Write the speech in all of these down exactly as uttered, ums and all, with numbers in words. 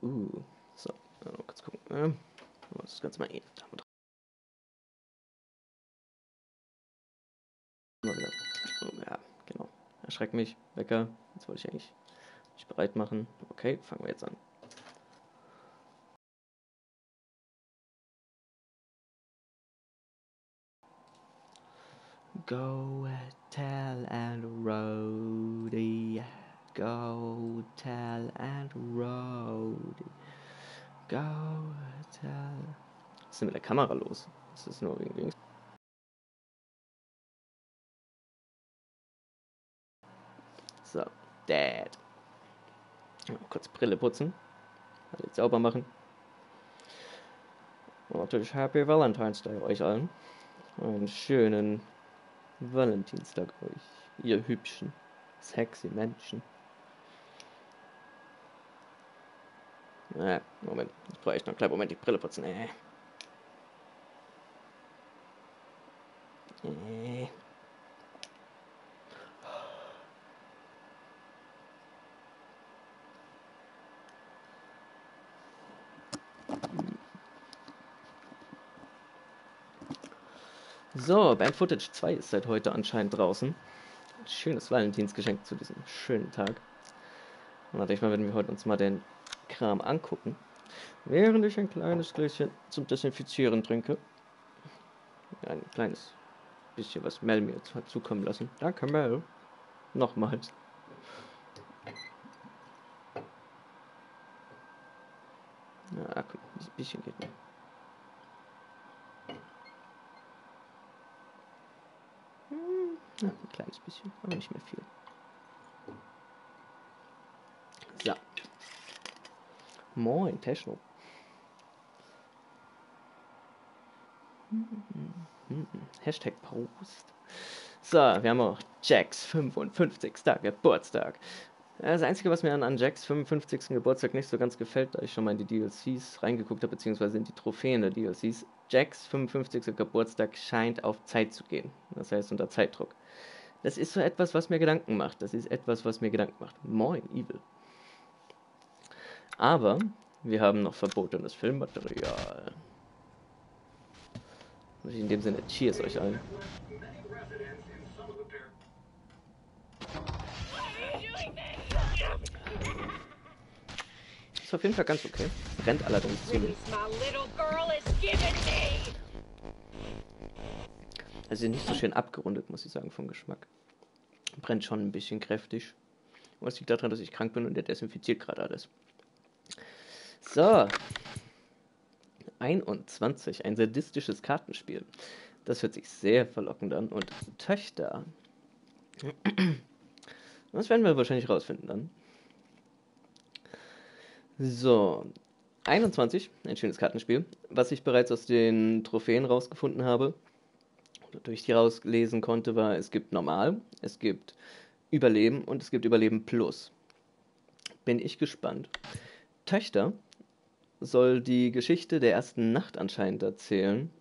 Uh, so, mal kurz gucken. Ja, das Ganze mal eh. Oh, ja, genau. Erschreckt mich. Wecker. Jetzt wollte ich eigentlich mich bereit machen. Okay, fangen wir jetzt an. Go tell and roadie. Go tell and roadie. Go tell. Was ist denn mit der Kamera los? Das ist nur irgendwie. So, Dad. Kurz Brille putzen. Alles sauber machen. Und natürlich Happy Valentine's Day euch allen. Einen schönen Valentinstag euch, ihr hübschen, sexy Menschen. Äh, Moment, ich brauche echt noch einen kleinen Moment die Brille putzen. Äh. Äh. So, Band Footage zwei ist seit heute anscheinend draußen. Ein schönes Valentinsgeschenk zu diesem schönen Tag. Und natürlich mal werden wir heute uns mal den Kram angucken. Während ich ein kleines Gläschen zum Desinfizieren trinke. Ein kleines bisschen was Mel mir jetzt hat zukommen lassen. Danke, Mel. Nochmals. Na, guck, ein bisschen geht noch. Ja, ein kleines bisschen, aber nicht mehr viel. So. Moin, Techno. Hashtag Post. So, wir haben auch Jacks fünfundfünfzigsten Geburtstag. Das Einzige, was mir an, an Jacks fünfundfünfzigsten Geburtstag nicht so ganz gefällt, da ich schon mal in die D L Cs reingeguckt habe, beziehungsweise in die Trophäen der D L Cs, Jacks fünfundfünfzigsten Geburtstag scheint auf Zeit zu gehen. Das heißt unter Zeitdruck. Das ist so etwas, was mir Gedanken macht. Das ist etwas, was mir Gedanken macht. Moin, Evil. Aber wir haben noch verbotenes Filmmaterial. In dem Sinne, cheers euch allen. Ist auf jeden Fall ganz okay. Brennt allerdings ziemlich. Also nicht so schön abgerundet, muss ich sagen, vom Geschmack. Brennt schon ein bisschen kräftig. Was liegt daran, dass ich krank bin und der desinfiziert gerade alles. So. einundzwanzig, ein sadistisches Kartenspiel. Das hört sich sehr verlockend an. Und Töchter. Das werden wir wahrscheinlich rausfinden dann. So. einundzwanzig, ein schönes Kartenspiel. Was ich bereits aus den Trophäen rausgefunden habe, oder durch die rauslesen konnte, war, es gibt Normal, es gibt Überleben und es gibt Überleben Plus. Bin ich gespannt. Töchter soll die Geschichte der ersten Nacht anscheinend erzählen.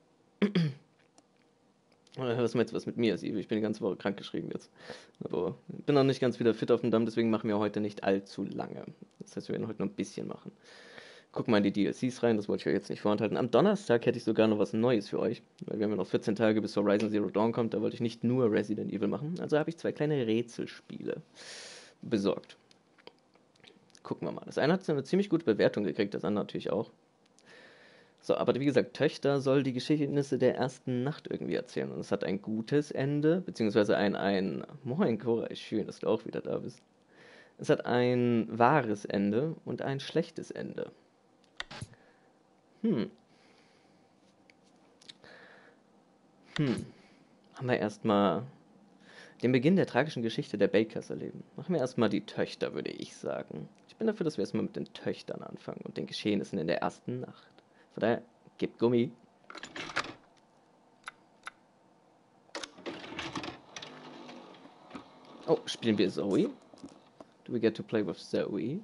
Was meinst du, was mit mir ist, Ivo? Ich bin die ganze Woche krank geschrieben jetzt. Aber ich bin noch nicht ganz wieder fit auf dem Damm, deswegen machen wir heute nicht allzu lange. Das heißt, wir werden heute noch ein bisschen machen. Guck mal in die D L Cs rein, das wollte ich euch jetzt nicht vorenthalten. Am Donnerstag hätte ich sogar noch was Neues für euch, weil wir haben ja noch vierzehn Tage bis Horizon Zero Dawn kommt, da wollte ich nicht nur Resident Evil machen. Also habe ich zwei kleine Rätselspiele besorgt. Gucken wir mal. Das eine hat eine ziemlich gute Bewertung gekriegt, das andere natürlich auch. So, aber wie gesagt, Töchter soll die Geschehnisse der ersten Nacht irgendwie erzählen. Und es hat ein gutes Ende, beziehungsweise ein, ein, moin Cora, schön, dass du auch wieder da bist. Es hat ein wahres Ende und ein schlechtes Ende. Hm. Hm. Haben wir erstmal den Beginn der tragischen Geschichte der Bakers erleben. Machen wir erstmal die Töchter, würde ich sagen. Ich bin dafür, dass wir erstmal mit den Töchtern anfangen und den Geschehnissen in der ersten Nacht. Von daher, gib Gummi. Oh, spielen wir Zoe? Do we get to play with Zoe?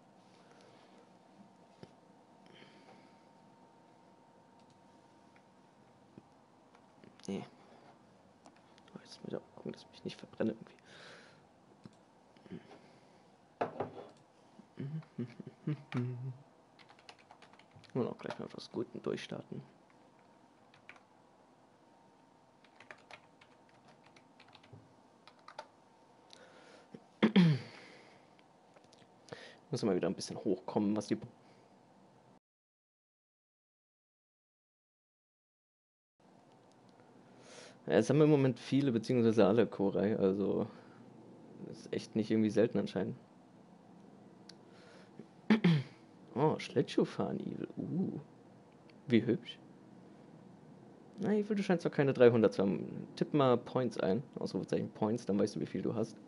Nee. Oh, jetzt muss ich auch gucken, dass ich mich nicht verbrenne irgendwie. Und auch gleich mal etwas Guten durchstarten. Muss mal wieder ein bisschen hochkommen, was die... Ja, es haben im Moment viele, beziehungsweise alle Korai, also... Das ist echt nicht irgendwie selten anscheinend. Oh, Schlittschuhfahren, Evil. Uh, wie hübsch. Na, Evil, du scheinst doch keine dreihundert zu haben. Tipp mal Points ein. Ausrufezeichen Points, dann weißt du, wie viel du hast.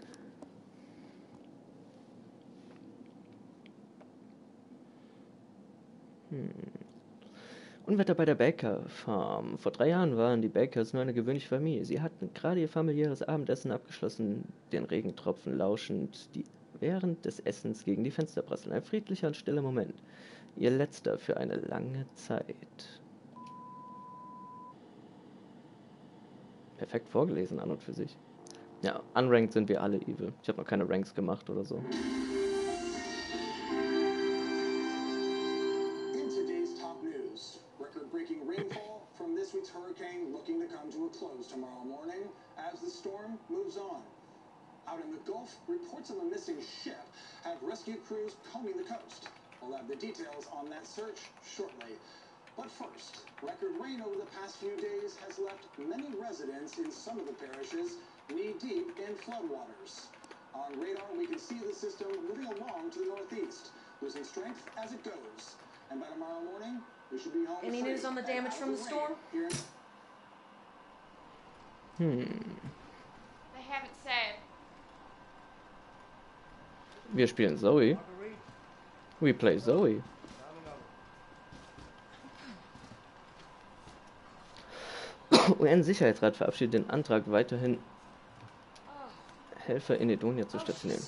Hm. Unwetter bei der Baker Farm. Vor drei Jahren waren die Bakers nur eine gewöhnliche Familie. Sie hatten gerade ihr familiäres Abendessen abgeschlossen, den Regentropfen lauschend, die während des Essens gegen die Fenster prasseln. Ein friedlicher und stiller Moment. Ihr letzter für eine lange Zeit. Perfekt vorgelesen an und für sich. Ja, unranked sind wir alle evil. Ich habe noch keine Ranks gemacht oder so. In today's top news, record-breaking rainfall from this week's hurricane looking to come to a close tomorrow morning as the storm moves on. Out in the Gulf, reports of a missing ship have rescue crews combing the coast. We'll have the details on that search shortly. But first, record rain over the past few days has left many residents in some of the parishes knee-deep in floodwaters. On radar, we can see the system moving along to the northeast, losing strength as it goes. And by tomorrow morning, we should be home. Any news on the damage from the storm? Hmm. They haven't said. Wir spielen Zoe. We play Zoe. U N-Sicherheitsrat verabschiedet den Antrag, weiterhin Helfer in Edonia zu stationieren.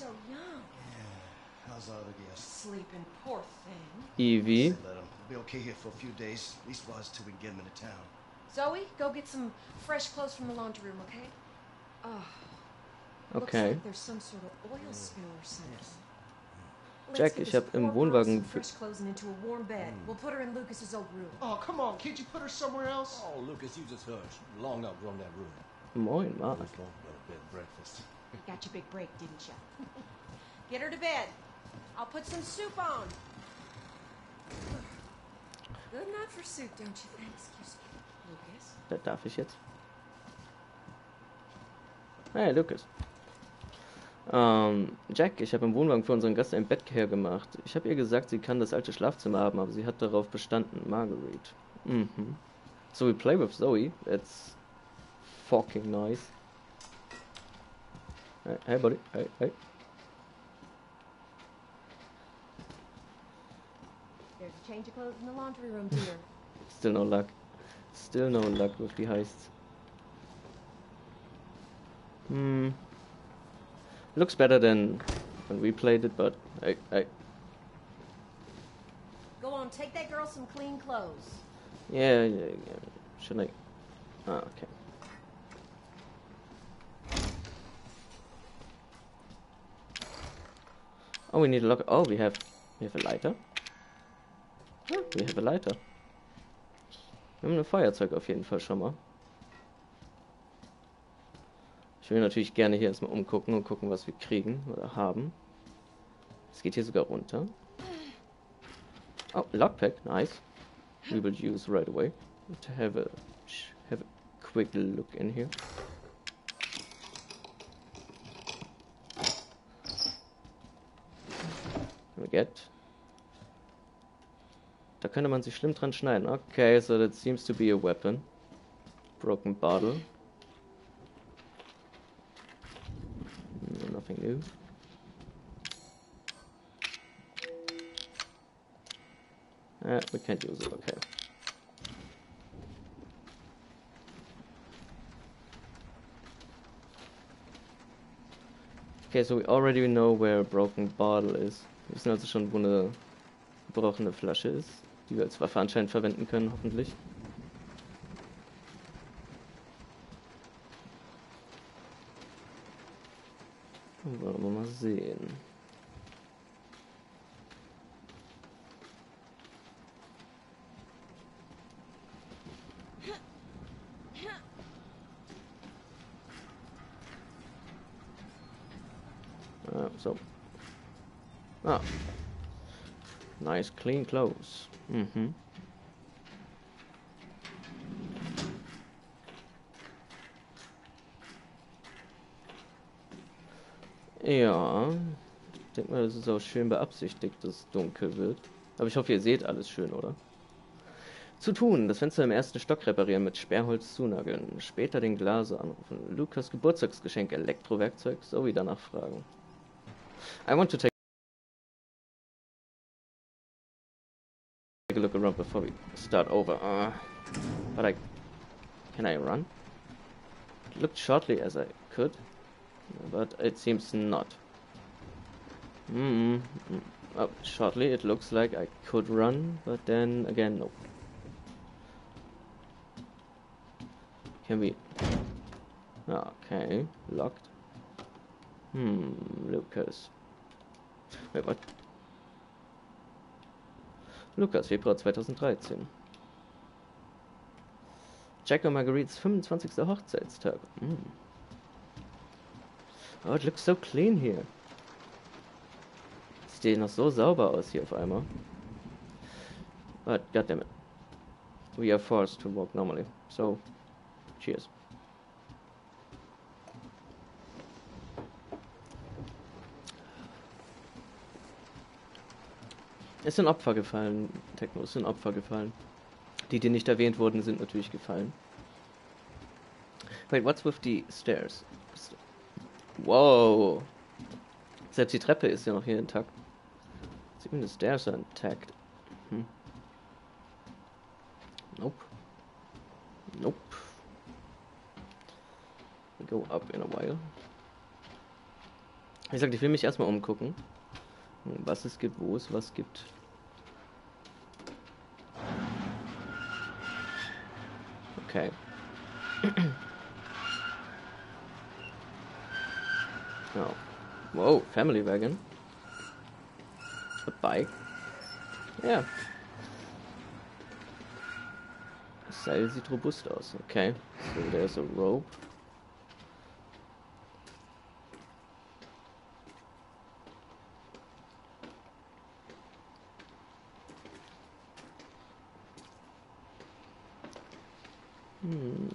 Sleeping, poor thing. Evie. Be okay here for a few days, at least while till we can get him into town. Zoe, go get some fresh clothes from the laundry room, okay? Oh, looks Okay. like there's some sort of oil spill or something. Let's Jack, get ich this hab im poor girl Wohnwagen some für- fresh clothes and into a warm bed. We'll put her in Lucas's old room. Oh, come on, can't you put her somewhere else? Oh, Lucas, you just hush. Long outgrown that room. Moin, Mark. Just long got a bed breakfast. You got your big break, didn't you? Get her to bed. I'll put some soup on. Good enough for soup, don't you think? Excuse me, Lucas. Da darf ich jetzt. Hey, Lucas. Ähm, Jack, ich habe im Wohnwagen für unseren Gast ein Bett hergemacht. Ich habe ihr gesagt, sie kann das alte Schlafzimmer haben, aber sie hat darauf bestanden. Marguerite. Mhm. So we play with Zoe. That's fucking nice. Hey, hey buddy. Hey, hey. There's a change of clothes in the laundry room, dear. Still no luck. Still no luck with the heists. Hmm. Looks better than when we played it, but hey, hey. Go on, take that girl some clean clothes. Yeah, yeah, yeah. Should I? Ah, okay. Oh, we need a lock. Oh, we have, we have a lighter. Ah, we have a lighter. Wir haben ein Feuerzeug auf jeden Fall schon mal. Ich will natürlich gerne hier erstmal umgucken und gucken, was wir kriegen oder haben. Es geht hier sogar runter. Oh, Lockpack, nice. We will use right away to have a have a quick look in here. We get. Da könnte man sich schlimm dran schneiden. Okay, so that seems to be a weapon. Broken bottle. No, nothing new. Uh, we can't use it, okay. Okay, so we already know where a broken bottle is. Wir wissen also schon, wo eine gebrochene Flasche ist, die wir als Waffe anscheinend verwenden können, hoffentlich. Wollen wir mal sehen. So. Ah. Nice clean clothes. Mhm. Ja. Ich denke mal, das ist auch schön beabsichtigt, dass es dunkel wird. Aber ich hoffe, ihr seht alles schön, oder? Zu tun, das Fenster im ersten Stock reparieren, mit Sperrholz zunageln, später den Glaser anrufen, Lukas Geburtstagsgeschenk, Elektrowerkzeug, sowie danach fragen. I want to take a look around before we start over. Uh, but I... Can I run? It looked shortly as I could, but it seems not. Mm -mm. Oh, shortly it looks like I could run, but then again, no. Can we... Okay, locked. Hmm, Lucas. Wait, what? Lukas, Februar zweitausenddreizehn. Jack und Marguerites fünfundzwanzigster Hochzeitstag. Mm. Oh, it looks so clean here. Sieht noch so sauber aus hier auf einmal. But goddammit. We are forced to walk normally. So, cheers. Es sind Opfer gefallen, Techno, es sind Opfer gefallen. Die, die nicht erwähnt wurden, sind natürlich gefallen. Wait, what's with the stairs? Wow. Selbst die Treppe ist ja noch hier intakt. Even the stairs are intact. Hm. Nope. Nope. We go up in a while. Wie gesagt, ich will mich erstmal umgucken, was es gibt, wo es was gibt. Okay. Oh. Wow, Family Wagon. A bike. Ja. Das Seil sieht robust aus. Okay. So, there's a rope. Hmm.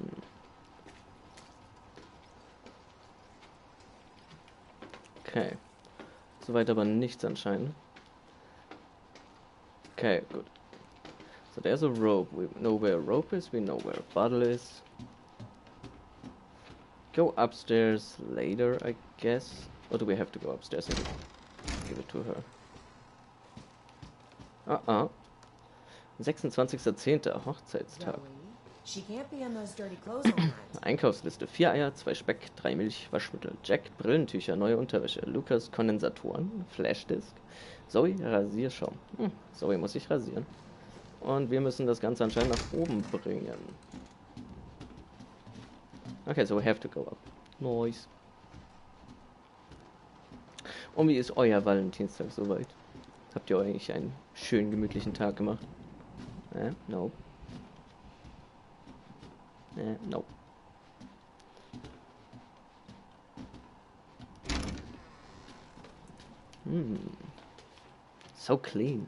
Okay. Soweit aber nichts anscheinend. Okay, good. So there's a rope. We know where a rope is. We know where a bottle is. Go upstairs later, I guess. Or do we have to go upstairs and give it to her? Uh-uh. sechsundzwanzigster zehnter Hochzeitstag. She can't be in those dirty clothes all night. Einkaufsliste. Vier Eier, zwei Speck, drei Milch, Waschmittel. Jack, Brillentücher, neue Unterwäsche. Lukas, Kondensatoren, Flashdisk. Zoe, Rasierschaum. Hm, Zoe muss sich rasieren. Und wir müssen das Ganze anscheinend nach oben bringen. Okay, so we have to go up. Nice. Und wie ist euer Valentinstag soweit? Habt ihr eigentlich einen schönen, gemütlichen Tag gemacht? Äh, no. Äh, no. Hmm. So clean.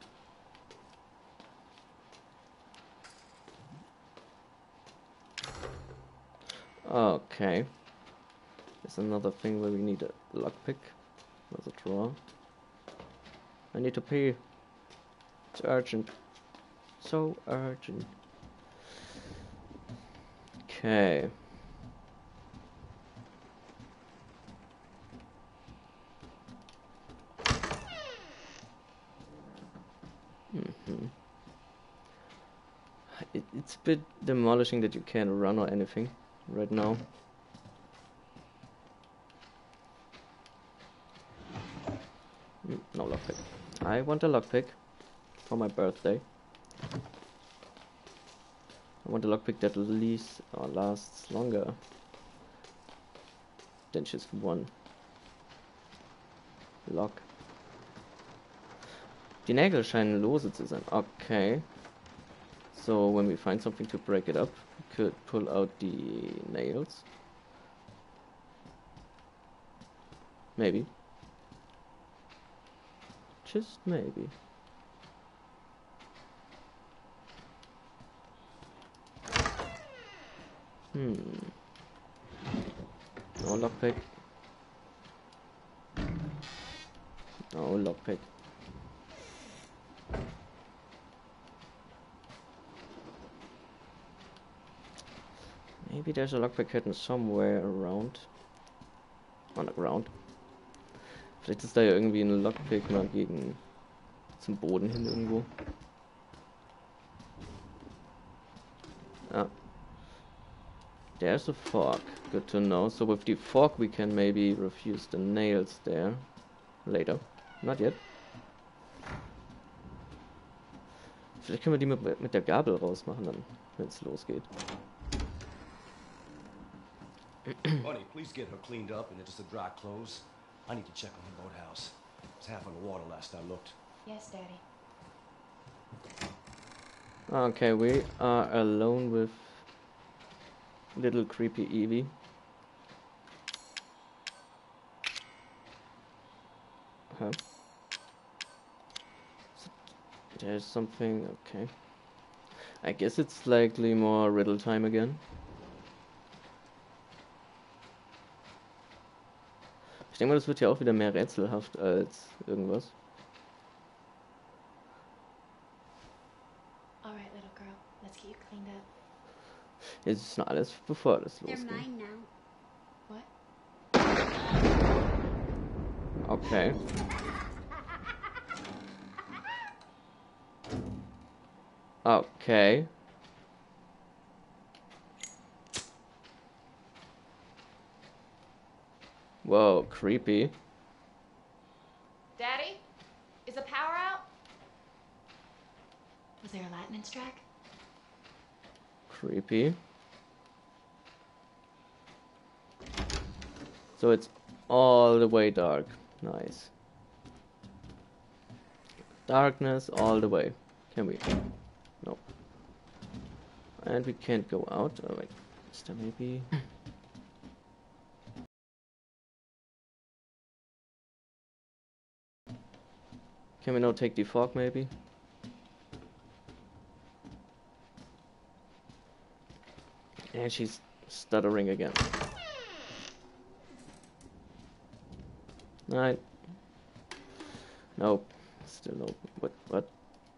Okay. There's another thing where we need a lockpick. There's a drawer. I need to pee. It's urgent. So urgent. Okay. Mm-hmm. It, it's a bit demolishing that you can't run or anything right now. Mm, no lockpick. I want a lockpick for my birthday. I want a lockpick that leaves or lasts longer than just one lock. Die Nägel scheinen lose zu sein. Okay. So when we find something to break it up, we could pull out the nails. Maybe. Just maybe. Hmm. No lockpick. No lockpick. Maybe there's a lockpick hidden somewhere around. On the ground. Vielleicht ist da ja irgendwie ein Lockpick mal gegen zum Boden hin irgendwo. Ah. There's a fork. Good to know. So with the fork we can maybe refuse the nails there. Later. Not yet. Vielleicht können wir die mit, mit der Gabel rausmachen dann, wenn es losgeht. Bunny, please get her cleaned up and into some dry clothes. I need to check on the boathouse. It's half underwater last I looked. Yes, Daddy. Okay, we are alone with little creepy Evie. Huh. So there's something, okay. I guess it's likely more riddle time again. Ich denke mal, das wird ja auch wieder mehr rätselhaft als irgendwas. All right, little girl. Let's get you cleaned up. Jetzt ist noch alles, bevor das They're losgeht. mine now. What? Okay. Okay. Whoa, creepy. Daddy? Is the power out? Was there a lightning strike? Creepy. So it's all the way dark. Nice. Darkness all the way. Can we? No. And we can't go out. Oh wait. Is there maybe? Can we now take the fog maybe? And she's stuttering again. Nein. Nope. Still no. What? What?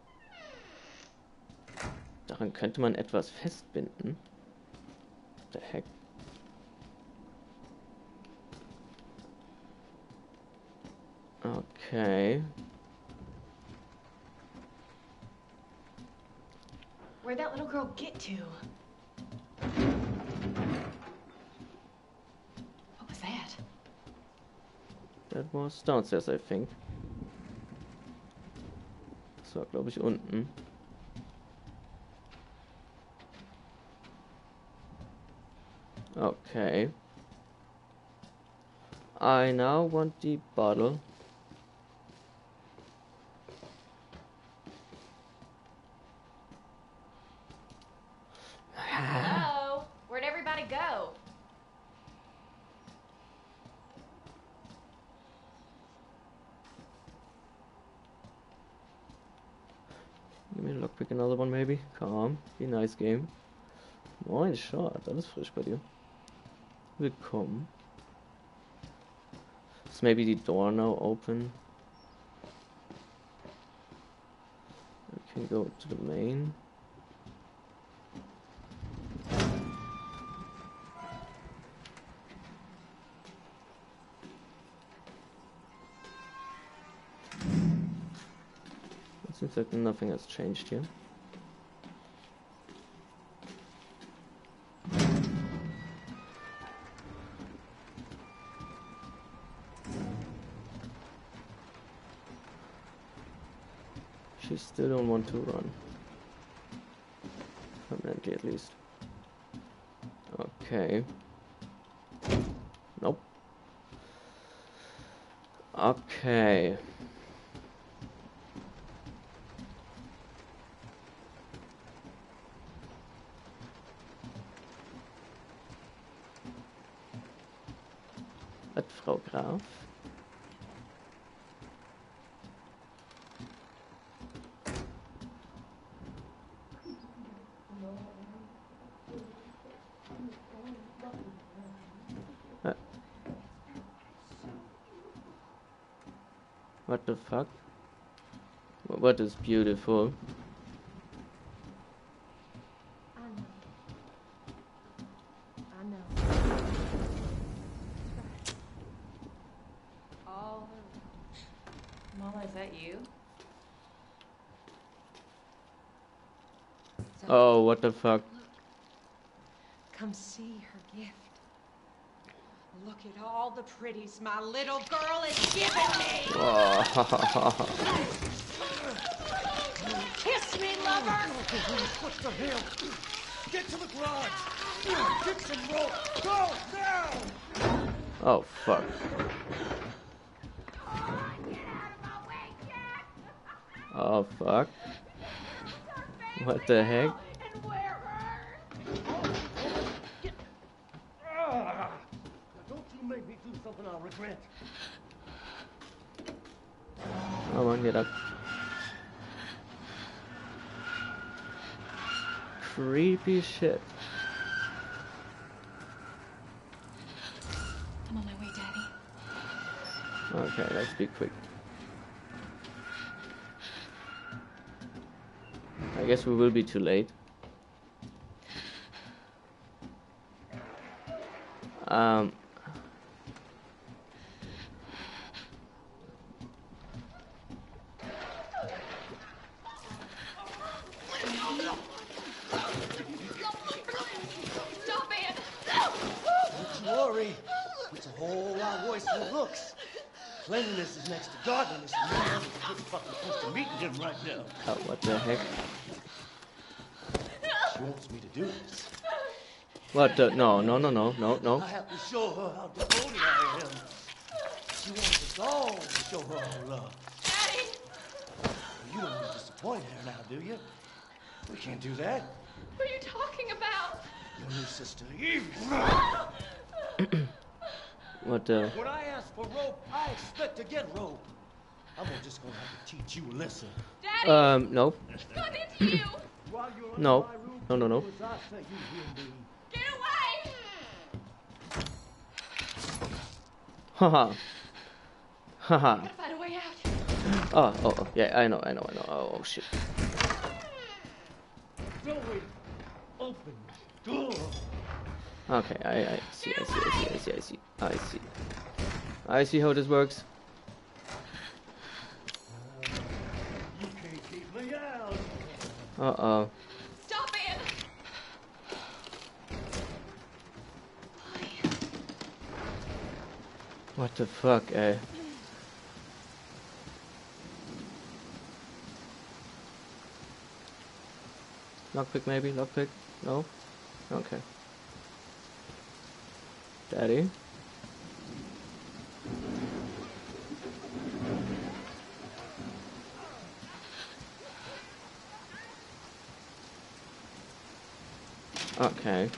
Daran könnte man etwas festbinden. What the heck? Okay. Where'd that little girl get to? What was that? That was downstairs, I think. Das war, glaube ich, unten. Okay. I now want the bottle. Hello? Where'd everybody go? Give me a lockpick, another one maybe. Calm. Be nice game. Moin, Short. Alles frisch bei dir. Willkommen. Is maybe the door now open? We can go to the main. It seems like nothing has changed here. She still don't want to run. Permanently at least. Okay. Nope. Okay. Was, Frau Graf? What the fuck? What is beautiful? I know. I know. All around. Mama, is that you? Oh, what the fuck? Come see her gift. Look at all the pretties my little girl is giving me. Oh. Kiss me, lover. What the hell? Get to the garage! Get some rope! Go now! Oh, fuck. Oh, fuck. What the heck? Don't you make me do something I'll regret. Come on, get up. Creepy shit. I'm on my way, Daddy. Okay, let's be quick. I guess we will be too late. Um. Stop it! Don't you worry. It's a whole lot worse than it looks. Cleanliness is next to godliness, and you're pretty fucking close to meeting him right now. Oh, what the heck? She wants me to do this. What the? No, no, no, no, no, no. I have to show her how devoted I am. She wants us all to show her our love. Daddy! You don't want to disappoint her now, do you? We can't do that. What are you talking about? Your new sister, Eve. What the? When I ask for rope, I expect to get rope. I'm just gonna have to teach you a lesson. Daddy! Um, no. God, it's you! While you're under No. my roof, No, no, no. do as I say you hear me. Get away! Haha. Haha. Gotta find a way out. Oh, oh, oh, yeah, I know, I know, I know. Oh, oh shit. Zoe, open the door. Okay, I, I see, I see, I see, I see, I see, I see. I see how this works. You can't keep me out. Uh oh. Stop it! What the fuck, eh? Lockpick maybe? Lockpick? No? Okay. Daddy? Okay.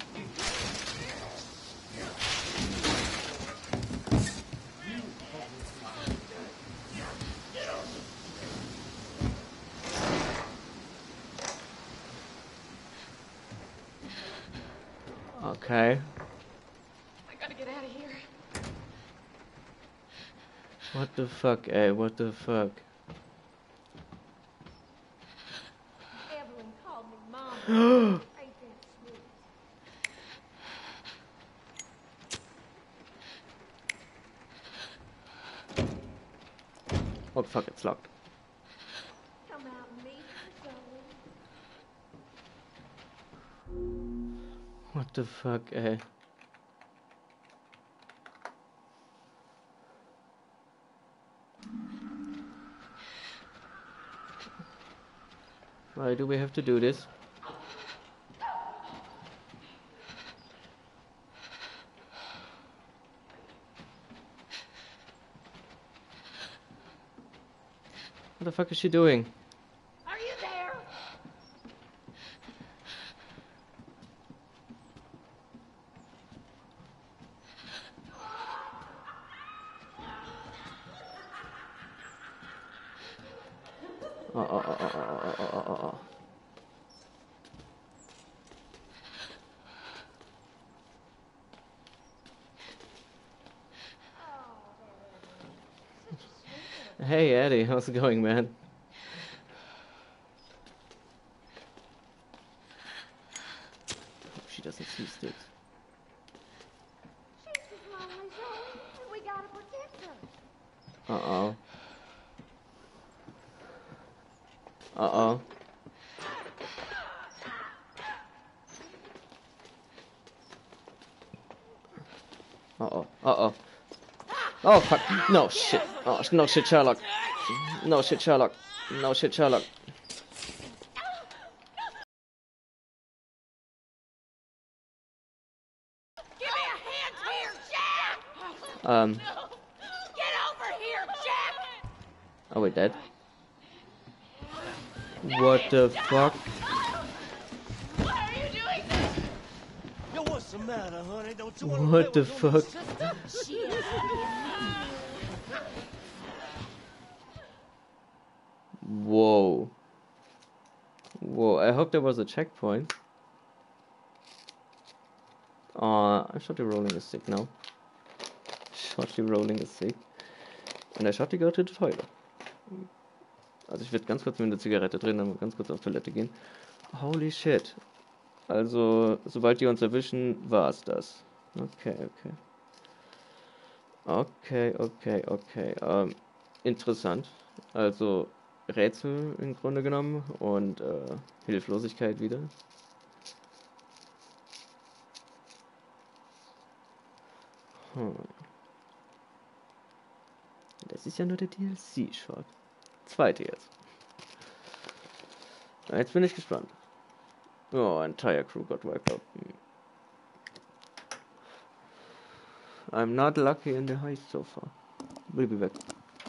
Okay. I gotta get out of here. What the fuck, eh? What the fuck? Evelyn called me Mom. Ain't that sweet? Oh fuck, it's locked. Come out and meet her, Zoe. What the fuck, eh? Why do we have to do this? What the fuck is she doing? Are you there? Oh, oh, oh, oh, oh, oh, oh, oh, oh. Hey Eddie, how's it going, man? She doesn't see sticks. She's as lonely as Zoe, and we gotta protect her. Uh-oh. Uh-oh. Uh-oh. Uh-oh. Oh, fuck. No shit. Oh, no shit, Sherlock. No shit, Sherlock. No shit, Sherlock. Give me a hand here, Jack! Um. Get over here, Jack! Are we dead? What the fuck? Why are you doing this? Yo, what's the matter, honey? Don't you want to What the fuck? She is Whoa. Whoa, I hope there was a checkpoint. Uh, I'm shortly rolling a stick now. Shortly rolling a stick. Und der Shorty go to the toilet. Also ich werde ganz kurz mit einer Zigarette drin, dann ganz kurz auf Toilette gehen. Holy shit. Also, sobald die uns erwischen, war's das. Okay, okay. Okay, okay, okay. Ähm, interessant. Also, Rätsel im Grunde genommen und äh, Hilflosigkeit wieder. Hm. Das ist ja nur der D L C-Shot. Zweite jetzt. Jetzt bin ich gespannt. Oh, entire crew got wiped out. I'm not lucky in the heist so far. We'll be back.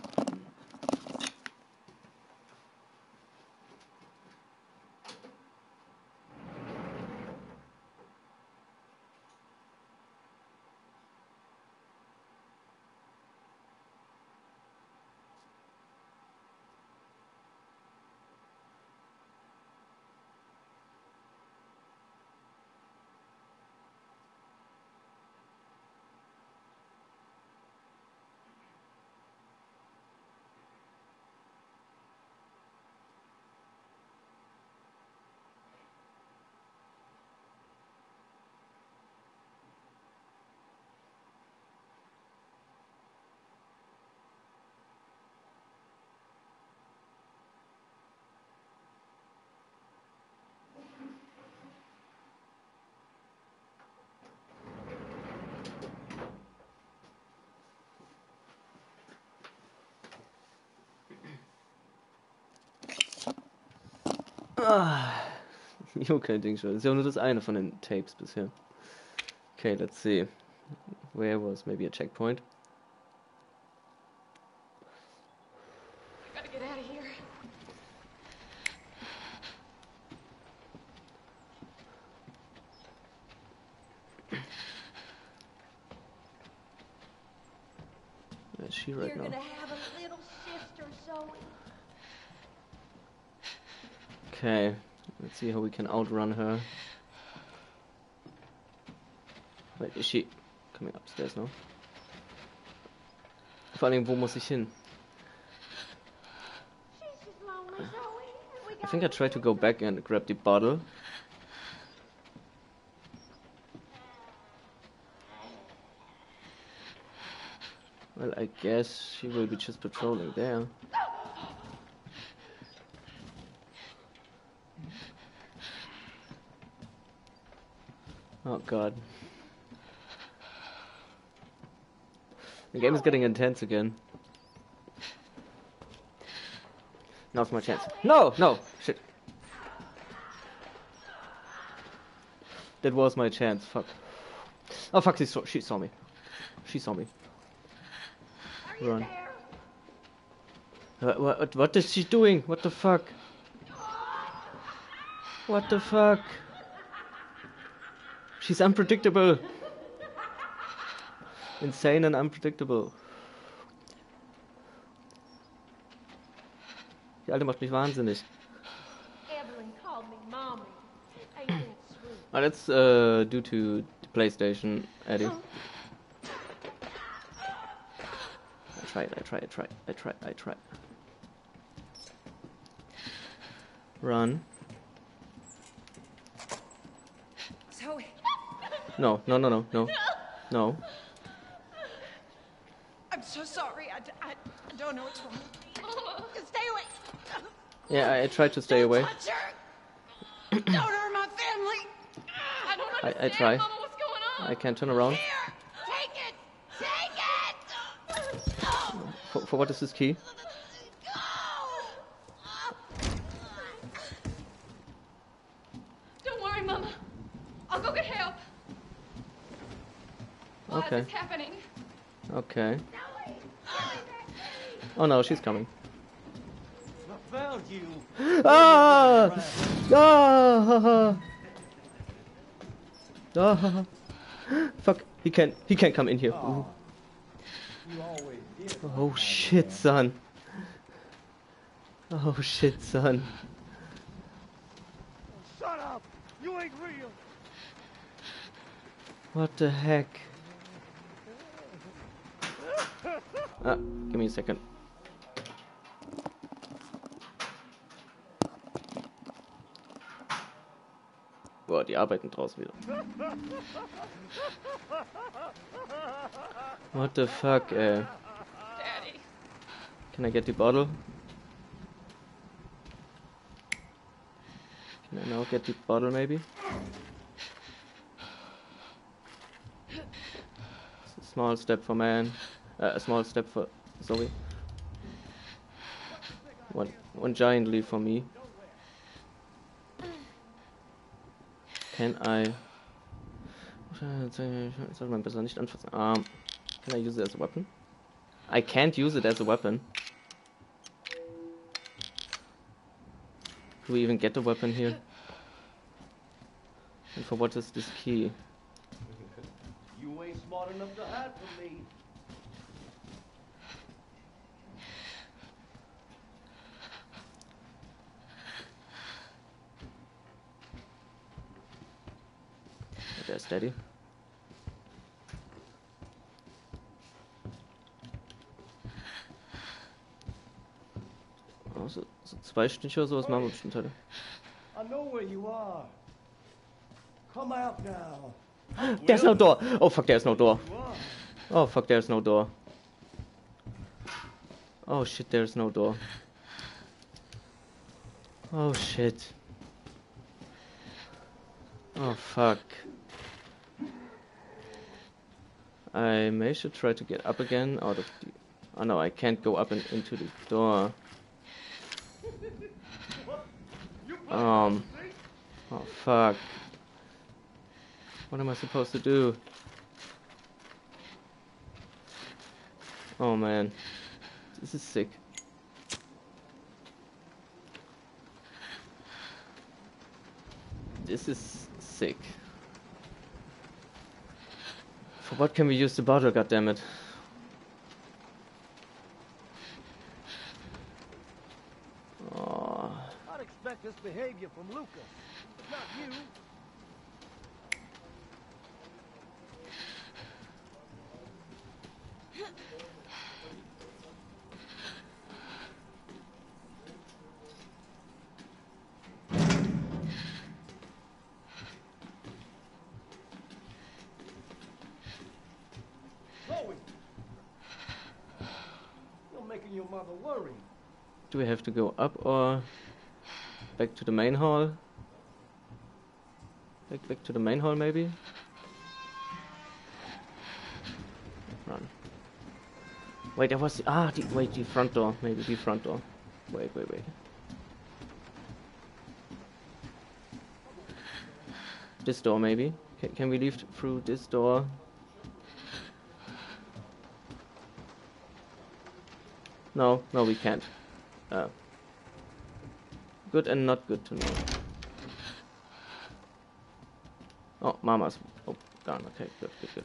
Ah, jo, kein Ding schon. Das ist ja nur das eine von den Tapes bisher. Okay, let's see. Where was maybe a checkpoint? I gotta get out of here. Where is she right You're now? gonna have a little sister, Zoe. Okay, let's see how we can outrun her. Wait, is she coming upstairs now? Vor allem, wo muss ich hin? She's as lonely as Zoe, and we I gotta think I tried to go back and grab the bottle. Well, I guess she will be just patrolling there. Oh god. The game is getting intense again. Now's my chance. No! No! Shit. That was my chance. Fuck. Oh fuck, she saw, she saw me. She saw me. Run. What, what, what is she doing? What the fuck? What the fuck? She's unpredictable. Insane and unpredictable. Die Alte macht mich wahnsinnig. Evelyn called me mommy. Ain't that sweet? Ah, that's uh, due to the PlayStation, Eddie. try it, I try, I try, I try, I try. Run. Zoe. No, no, no, no, no. No. I'm so sorry. I, d- I, I don't know what's wrong. Stay away. Yeah, I, I tried to stay Don't away. touch her. Don't hurt my family. I don't I, understand, I try. Mama. What's going on? I can't turn around. Here, take it. Take it. For, for what is this key? Don't worry, Mama. I'll go get help. Why Okay. is this happening? Okay. Oh no, she's coming. I found you. Ah! Ah! Ah! Fuck! He can't. He can't come in here. Ooh. You always did. Oh shit, son. Oh shit, son. Shut up! You ain't real. What the heck? Ah, give me a second. Boah, die arbeiten draußen wieder. What the fuck, ey? Daddy. Can I get the bottle? Can I now get the bottle, maybe? It's a small step for man. Uh, a small step for Zoe. One, one giant leap for me. Can I... Sollte man besser nicht anfassen. Um, can I use it as a weapon? I can't use it as a weapon. Do we even get a weapon here? And for what is this key? You ain't smart enough to hide from me. There's Daddy. Oh, so, so zwei Stiche oder sowas machen wir bestimmt heute. I know where you are. Come out now. There's no door! Oh fuck, there's no door. You are. Oh fuck, there's no door. Oh shit, there's no door. Oh shit. Oh fuck. I may should try to get up again out of the... Oh no, I can't go up and into the door. Um... Oh fuck. What am I supposed to do? Oh man. This is sick. This is sick. For what can we use the bottle, goddammit? Oh. I'd expect this behavior from Lucas, but not you. Chloe! You're making your mother worry. Do we have to go up or back to the main hall? Back back to the main hall maybe? Run. Wait, there was the, ah the, wait the front door, maybe the front door. Wait, wait, wait. This door maybe? Can, can we leave through this door? No, no we can't. Uh, good and not good to know. Oh, Mama's oh, gone. Okay, good, good, good.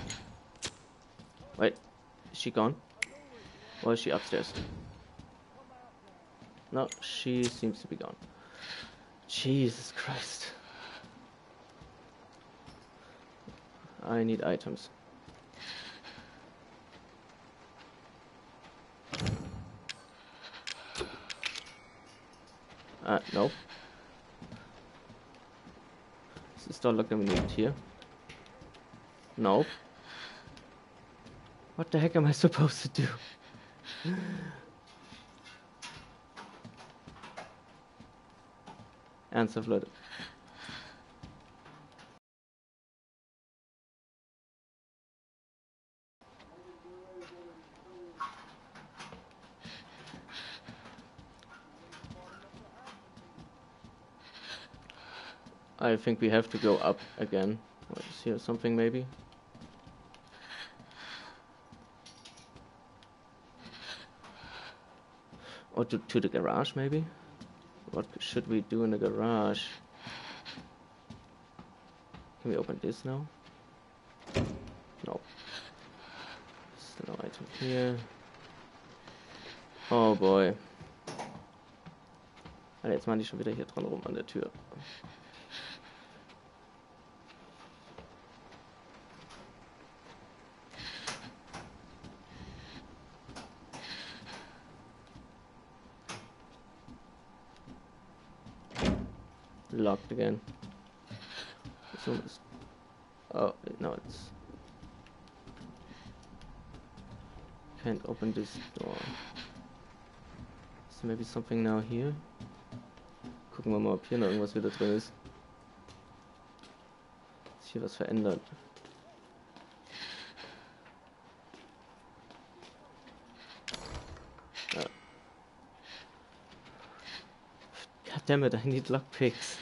Wait, is she gone? Or is she upstairs? No, she seems to be gone. Jesus Christ. I need items. Uh, nope. Is this door locked? Then we need it here. Nope. What the heck am I supposed to do? Ernsthaft, Leute. I think we have to go up again. What is here? Something maybe? Or to, to the garage maybe? What should we do in the garage? Can we open this now? No. Still no item here. Oh boy. Alter, jetzt machen die schon wieder hier dran rum an der Tür. Locked again. This one is... Oh, no, it's... Can't open this door. Is there maybe something now here? Gucken wir mal, ob hier noch irgendwas wieder drin ist. Ist hier was verändert? Ja. Goddammit, I need lockpicks.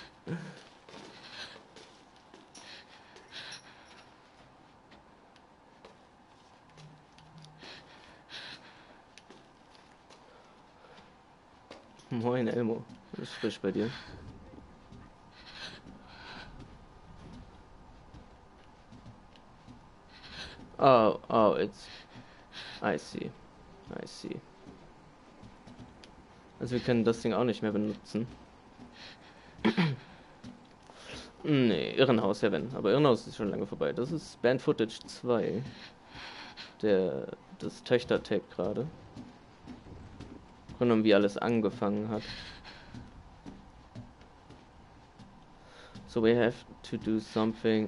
Moin Elmo, ist frisch bei dir. Oh, oh, it's... I see. I see. Also wir können das Ding auch nicht mehr benutzen. Nee, Irrenhaus, ja wenn. Aber Irrenhaus ist schon lange vorbei. Das ist Band Footage zwei. Der, das Töchter-Tag gerade. Und wie alles angefangen hat. So we have to do something.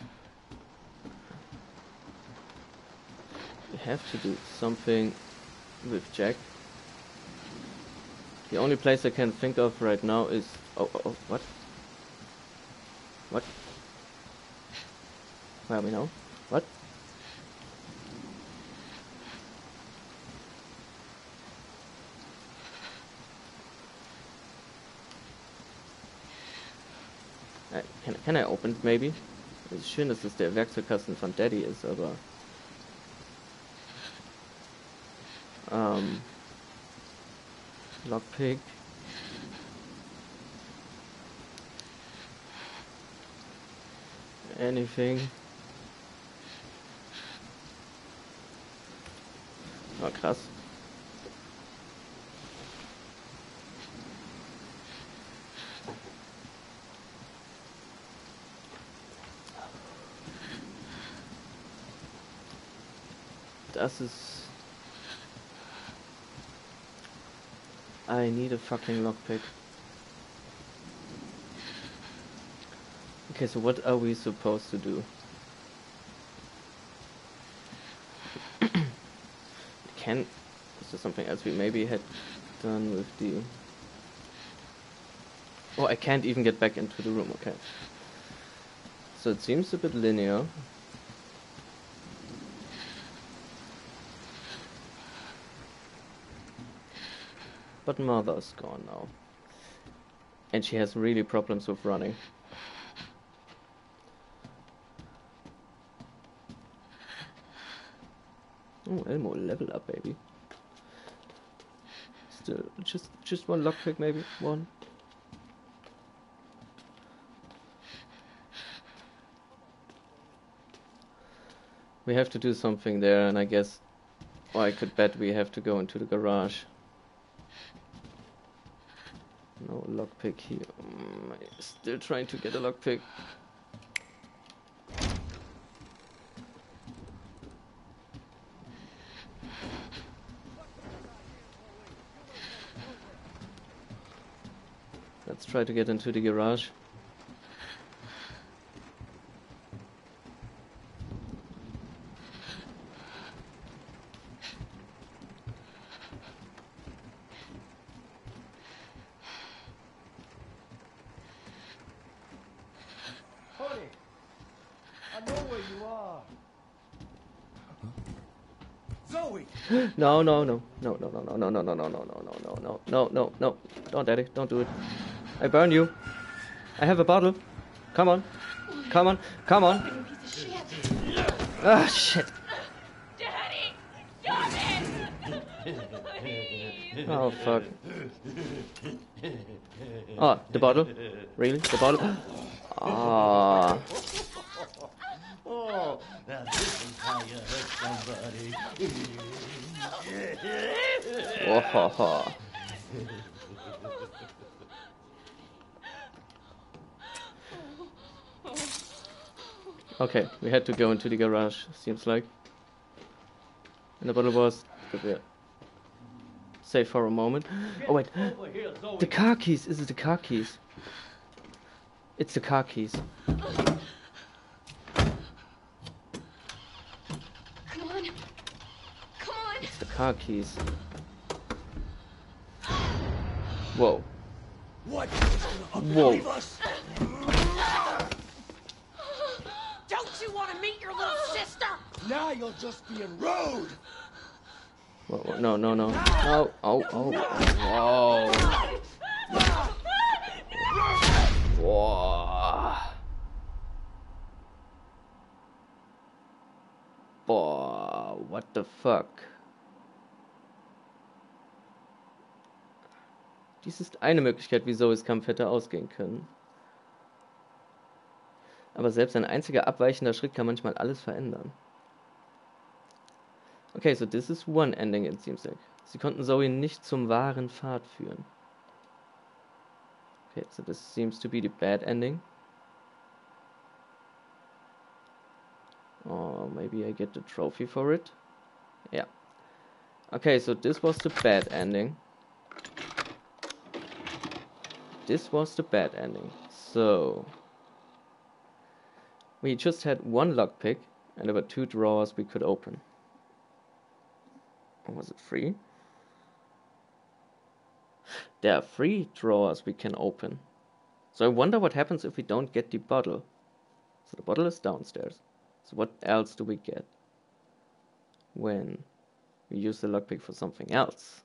We have to do something with Jack. The only place I can think of right now is... Oh, oh, oh, what? What? Where are we now? What? Uh, can, can I open it maybe? Es ist schön, dass es der Werkzeugkasten von Daddy ist, aber... Um, Lockpick. Anything. Oh, krass. Das ist... I need a fucking lockpick. Okay, so what are we supposed to do? Can... Is there something else we maybe had done with the... Oh, I can't even get back into the room, okay. So it seems a bit linear. But Mother's gone now. And she has really problems with running. Oh, Elmo, level up, baby. Still, just just one lockpick, maybe? One? We have to do something there, and I guess... Oh, I could bet we have to go into the garage. No lockpick here. Mm, still trying to get a lockpick. try to get into the garage. Honey, I know where you are. Zoe! No, no, no, no, no, no, no, no, no, no, no, no, no, no, no, no, no, no, no. Don't, Daddy, don't do it. I burn you. I have a bottle. Come on. Come on. Come on. Piece of shit. Ah, shit. Daddy, stop it! Please. Oh, fuck. Oh, the bottle? Really? The bottle? Ah. Oh, now this is how you hurt somebody. Oh, ha, ha. Okay, we had to go into the garage, seems like. And the bottle was yeah, safe for a moment. Oh wait, Over here, Zoe. the car keys. Is it the car keys? It's the car keys. Come on. Come on. It's the car keys. Whoa. What? Whoa. Us? Don't you want to meet your little sister? Now you're just being rude. Whoa, whoa, no, no, no. No. Oh, oh. Whoa. Whoa. Boah, what the fuck? Dies ist eine Möglichkeit, wie Zoes Kampf hätte ausgehen können. Aber selbst ein einziger abweichender Schritt kann manchmal alles verändern. Okay, so this is one ending it seems like. Sie konnten Zoe nicht zum wahren Pfad führen. Okay, so this seems to be the bad ending. Or maybe I get the trophy for it. Yeah. Okay, so this was the bad ending. This was the bad ending. So we just had one lockpick and there were two drawers we could open. Or was it three? There are three drawers we can open. So I wonder what happens if we don't get the bottle. So the bottle is downstairs. So what else do we get when we use the lockpick for something else?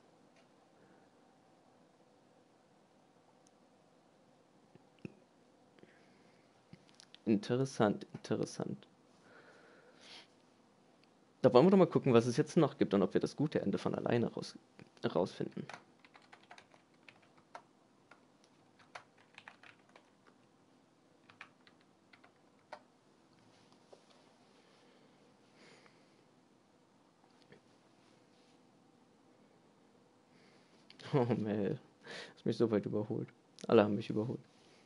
Interessant, interessant. Da wollen wir doch mal gucken, was es jetzt noch gibt und ob wir das gute Ende von alleine raus, rausfinden. Oh Mel, hast mich so weit überholt. Alle haben mich überholt.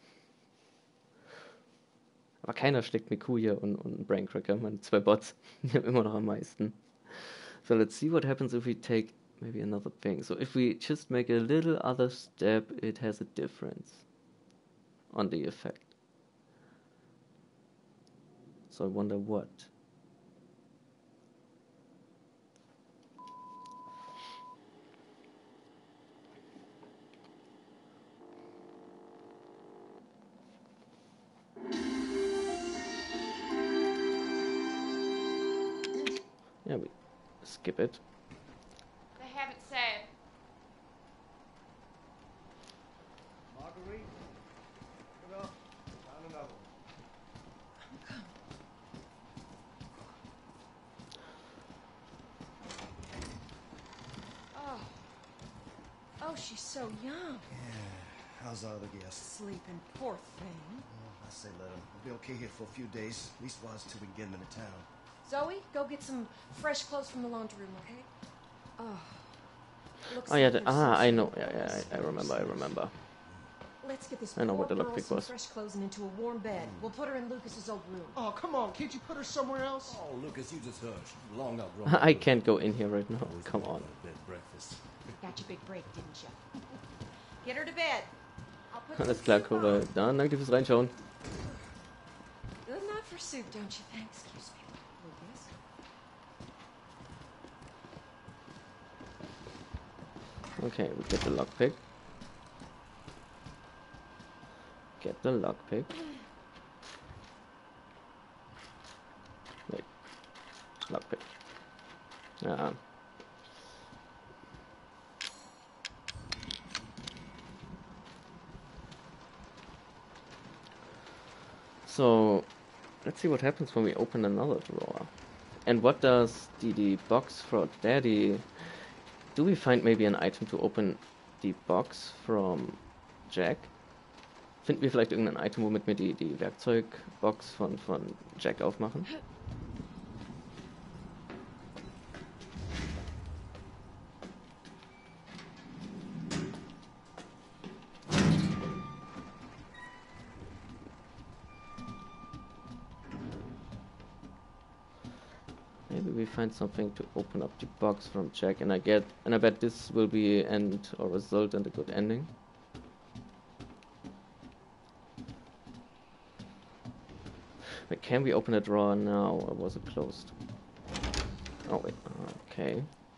Aber keiner steckt Mikuya und, und Braincracker, meine zwei Bots, die haben immer noch am meisten. So let's see what happens if we take maybe another thing. So if we just make a little other step, it has a difference on the effect. So I wonder what. Yeah, we skip it. They haven't said. Marguerite? Get up. Found another one. Oh. Oh, she's so young. Yeah, how's our other guest? Sleeping, poor thing. Oh, I say let him. We'll be okay here for a few days, at least while till we can get him into town. Zoe, go get some fresh clothes from the laundry room, okay? Oh. Looks Oh yeah, like the, there's ah, some I know. sort of Yeah, yeah, place I, I remember. I remember. Let's get this I know poor what the girl lockpick some was. fresh clothes and into a warm bed. We'll put her in Lucas's old room. Oh, come on. Can't you put her somewhere else? Oh, Lucas, you just hush. Long outgrown that I room. can't go in here right now. Always Come wanted on. a bed breakfast. Got your big break, didn't you? Get her to bed. I'll put Alles some klar, soup Cora. on. Dann danke fürs Reinschauen. Good enough for soup, don't you think? Excuse me, Lucas. Okay, we get the lockpick. Get the lockpick. Wait. Lockpick. Yeah. So, let's see what happens when we open another drawer. And what does the, the box for Daddy... Do we find maybe an item to open the box from Jack? Finden wir vielleicht irgendein Item, womit wir die, die Werkzeugbox von, von Jack aufmachen? Maybe we find something to open up the box from Jack, and I get, and I bet this will be end or result in a good ending. Wait, can we open a drawer now, or was it closed? Oh wait, okay.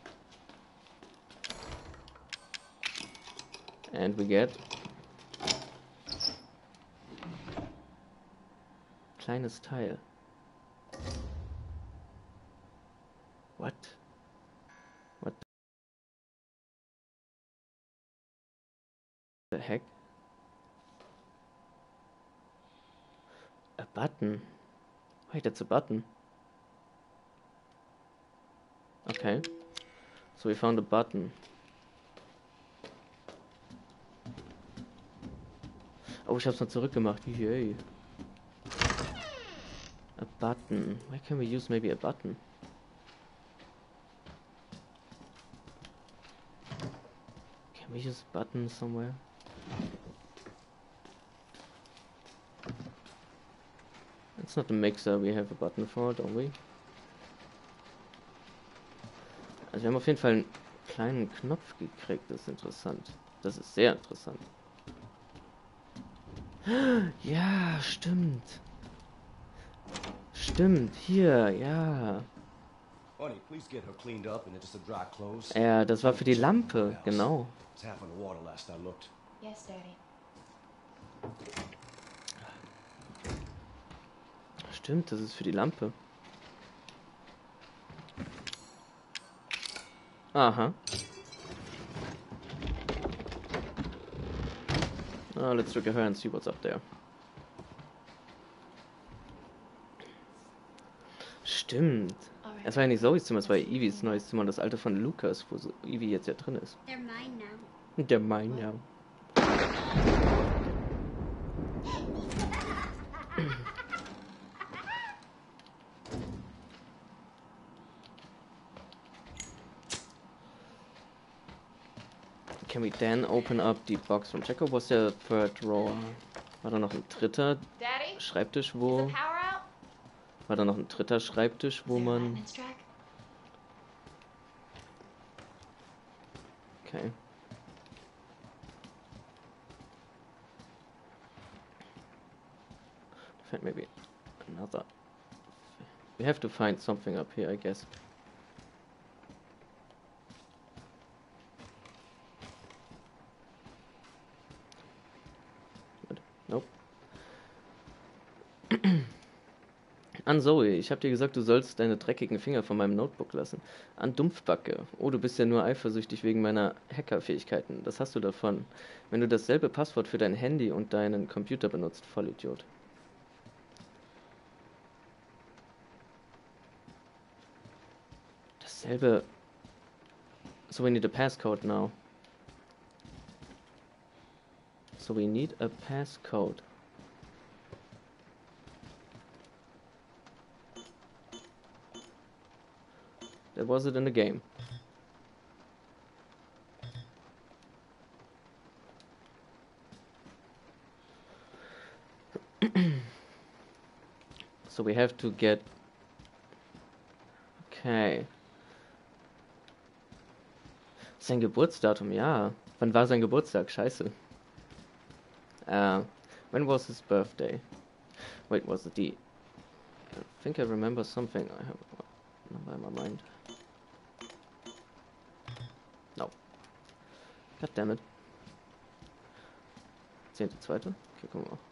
And we get kleines Teil. What? What the heck? A button. Wait, that's a button. Okay. So we found a button. Oh, ich hab's noch zurückgemacht. Yay. A button. Where can we use maybe a button? Can we use a button somewhere? It's not a mixer, we have a button for, don't we? Also wir haben auf jeden Fall einen kleinen Knopf gekriegt, das ist interessant. Das ist sehr interessant. Ja, stimmt. Stimmt, hier, ja. Honey, please get her cleaned up and into some dry clothes. Ja, das war für die Lampe, genau. It's half in the water last I looked. Yes, Daddy. Stimmt, das ist für die Lampe. Aha. Oh, let's look at her and see what's up there. Stimmt. Es war ja nicht Zoes Zimmer, es war Evie's neues Zimmer, das alte von Lucas, wo so Evie jetzt ja drin ist. They're mine now. Der mein, ja. Can we then open up the box from Jacob? Was der third drawer? War da noch ein dritter Daddy? Schreibtisch, Is the wo... power out? War da noch ein dritter Schreibtisch, wo Is there a man... lightning strike? Okay. Find maybe another... We have to find something up here, I guess. Nope. An Zoe, ich hab dir gesagt, du sollst deine dreckigen Finger von meinem Notebook lassen. An Dumpfbacke. Oh, du bist ja nur eifersüchtig wegen meiner Hackerfähigkeiten. Das hast du davon. Wenn du dasselbe Passwort für dein Handy und deinen Computer benutzt, Vollidiot. Dasselbe... So we need a passcode now. So we need a passcode. That was it in the game. So we have to get... Okay. Sein Geburtsdatum, ja. Wann war sein Geburtstag? Scheiße. Uh, when was his birthday? Wait, was it the... I think I remember something. I have a number in my mind. No. God damn it. Zehnte, zweite? Okay, guck mal.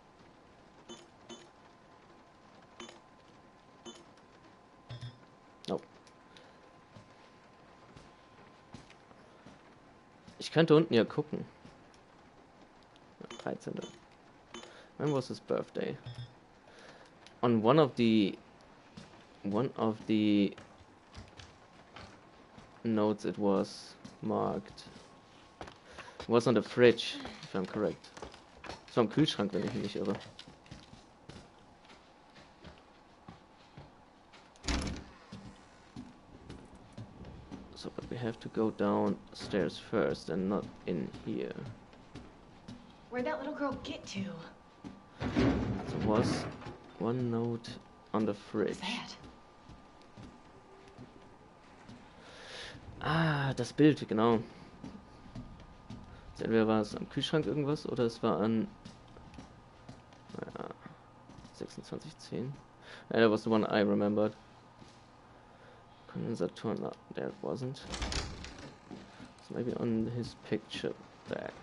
No. Ich könnte unten ja gucken. dreizehnte When was his birthday? On one of the one of the notes it was marked. It was on the fridge, if I'm correct. Es war am Kühlschrank, wenn ich mich nicht irre. So, but we have to go downstairs first and not in here. Where'd that little girl get to? There was one note on the fridge. What's that? Ah, das Bild, genau. Entweder war es am Kühlschrank irgendwas oder es war an naja, sechsundzwanzig zehn. Yeah, that was the one I remembered. Kondensator, no, there it wasn't. So maybe on his picture back.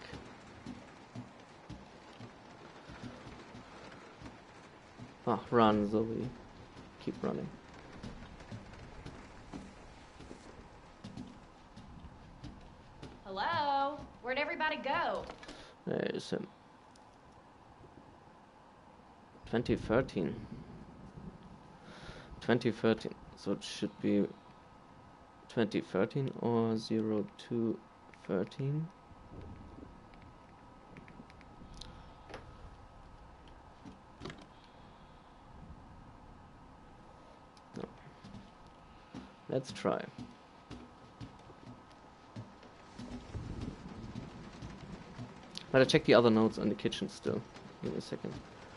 Ah, run, so we keep running. Hello? Where'd everybody go? There is him. twenty thirteen. twenty thirteen. So it should be twenty thirteen or zero two thirteen. No. Let's try. But I check the other notes on the kitchen still. Give me a second.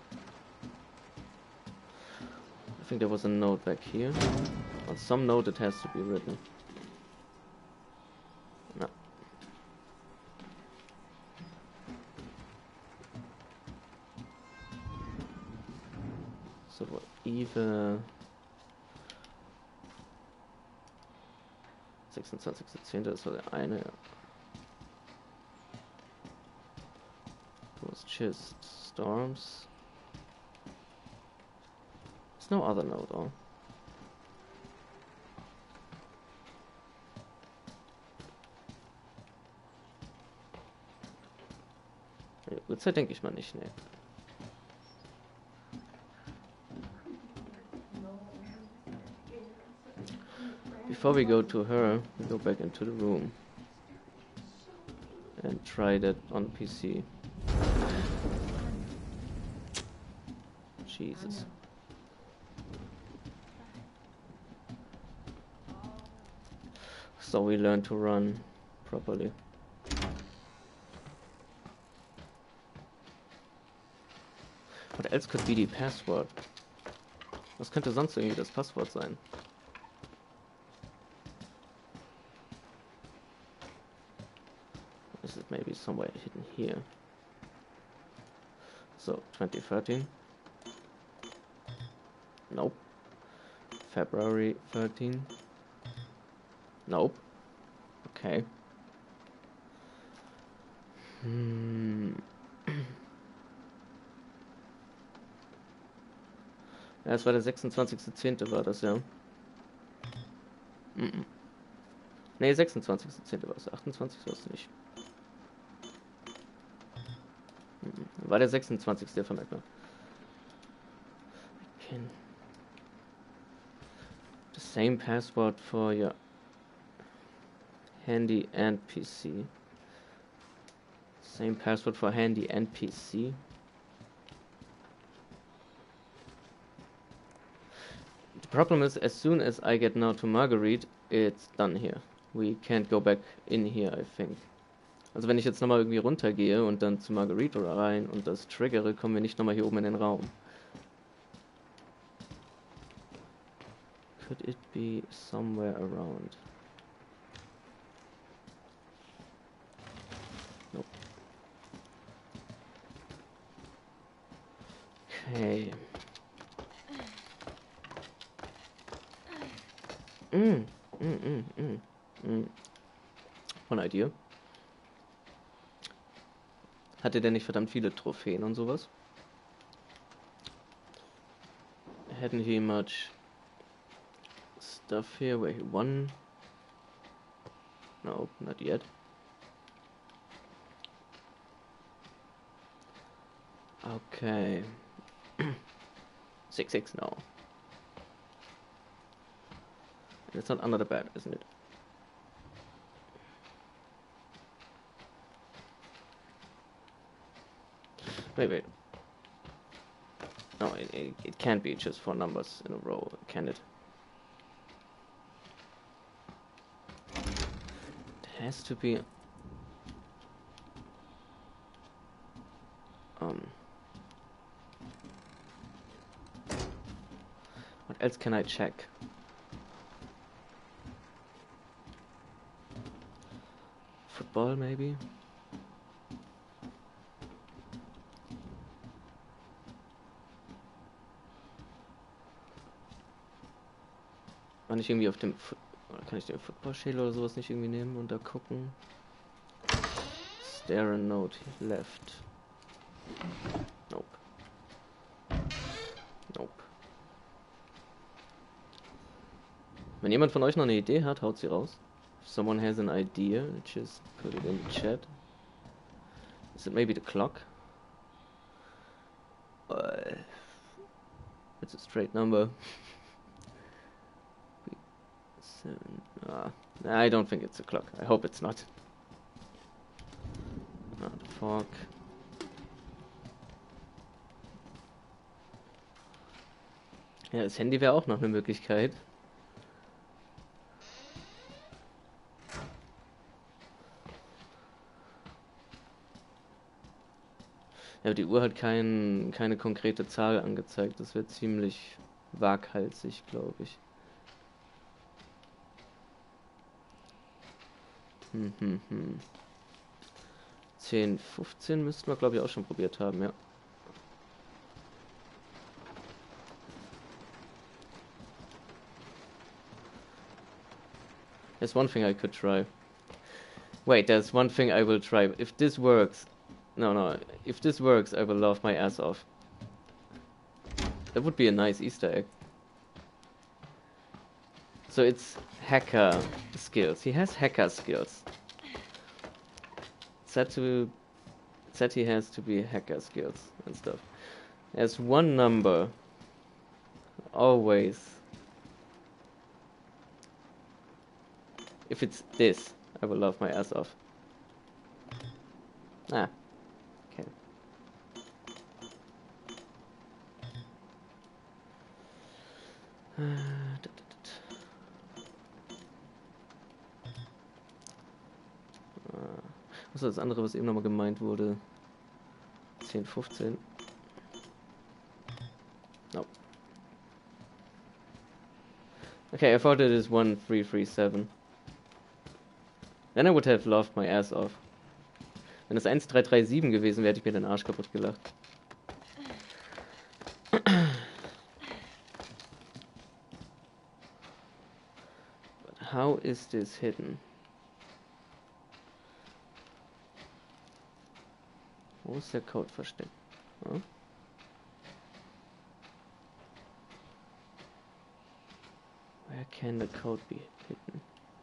I think there was a note back here. On some note it has to be written. No. So what either sechsundzwanzigster zehnte das war der eine. It was just storms. There's no other note, oh. Uhrzeit denke ich mal nicht, ne. Before we go to her, we go back into the room and try that on P C. Jesus. So we learn to run properly. What else could be the password? Was könnte sonst irgendwie das Passwort sein? Is it maybe somewhere hidden here? So, twenty thirteen. Nope. February thirteenth. Nope. Okay. Hmm. Ja, es war der sechsundzwanzigster zehnte war das, ja. Mm-mm. Ne, sechsundzwanzigster zehnte war es. achtundzwanzigste war es nicht. Mm-mm. War der sechsundzwanzigste von etwa. Okay. The same password for your handy and P C. Same password for handy and P C. The problem is, as soon as I get now to Marguerite, it's done here. We can't go back in here, I think. Also wenn ich jetzt nochmal irgendwie runtergehe und dann zu Marguerite oder rein und das triggere, kommen wir nicht nochmal hier oben in den Raum. Could it be somewhere around? Nope. Okay. Mm, mm, mm, mm, mm. One idea. Hatte der nicht verdammt viele Trophäen und sowas? Hadn't he much stuff here where he won? No, not yet. Okay. six six, no. It's not under the bed, isn't it? Wait, wait. No, it, it, it can't be just four numbers in a row, can it? It has to be... Um... What else can I check? Football, maybe? War nicht irgendwie auf dem... Fu oder kann ich den Football-Schädel oder sowas nicht irgendwie nehmen und da gucken? Stare and note left. Nope. Nope. Wenn jemand von euch noch eine Idee hat, haut sie raus. If someone has an idea, just put it in the chat. Is it maybe the clock? Uh, it's a straight number. Seven. Ah, I don't think it's a clock. I hope it's not. Not a fork. Ja, das Handy wäre auch noch eine Möglichkeit. Ja, die Uhr hat kein, keine konkrete Zahl angezeigt. Das wäre ziemlich waghalsig, glaube ich. Hm, hm, hm. zehn, fünfzehn müssten wir, glaube ich, auch schon probiert haben, ja. There's one thing I could try. Wait, there's one thing I will try. If this works... No, no. If this works, I will laugh my ass off. That would be a nice Easter egg. So it's hacker skills. He has hacker skills. Said to... Said he has to be hacker skills and stuff. There's one number. Always. If it's this, I will laugh my ass off. Ah. Okay. Was ist das andere, was eben nochmal gemeint wurde? zehn, fünfzehn. No. Okay, I thought it is one three three seven. Then I would have laughed my ass off. Wenn das eins drei drei sieben gewesen wäre, hätte ich mir den Arsch kaputt gelacht. But how is this hidden? Wo ist der Code versteckt? Huh? Where can the code be hidden?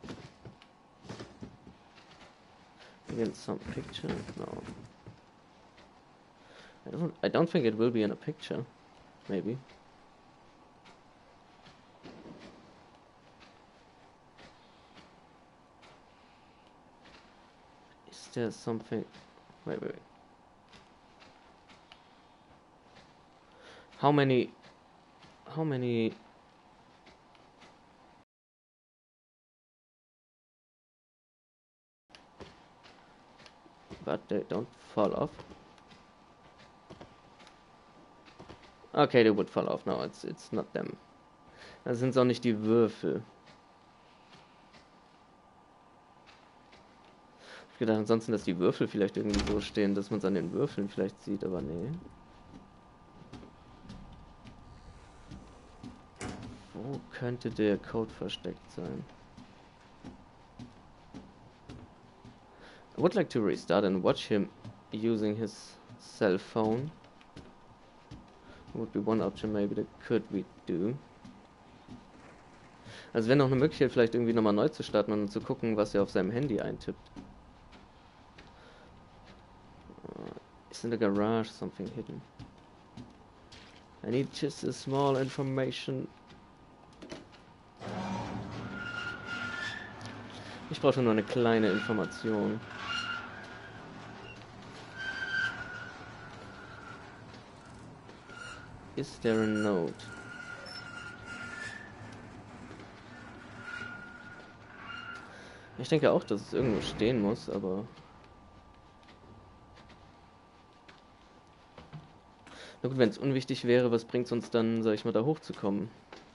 Against some picture? No. I don't I don't think it will be in a picture. Maybe. Is there something... Wait, wait, wait. How many... How many... But they don't fall off. Okay, they would fall off. No, it's it's not them. Das sind auch nicht die Würfel. Ich hab gedacht, ansonsten, dass die Würfel vielleicht irgendwie so stehen, dass man es an den Würfeln vielleicht sieht, aber nee. Wo könnte der Code versteckt sein? I would like to restart and watch him using his cell phone. Would be one option maybe that could we do. Also wäre noch eine Möglichkeit, vielleicht irgendwie nochmal neu zu starten und zu gucken, was er auf seinem Handy eintippt. Uh, is in the garage something hidden? I need just a small information. Ich brauche nur eine kleine Information. Is there a note? Ich denke auch, dass es irgendwo stehen muss, aber... Na gut, wenn es unwichtig wäre, was bringt es uns dann, sag ich mal, da hochzukommen?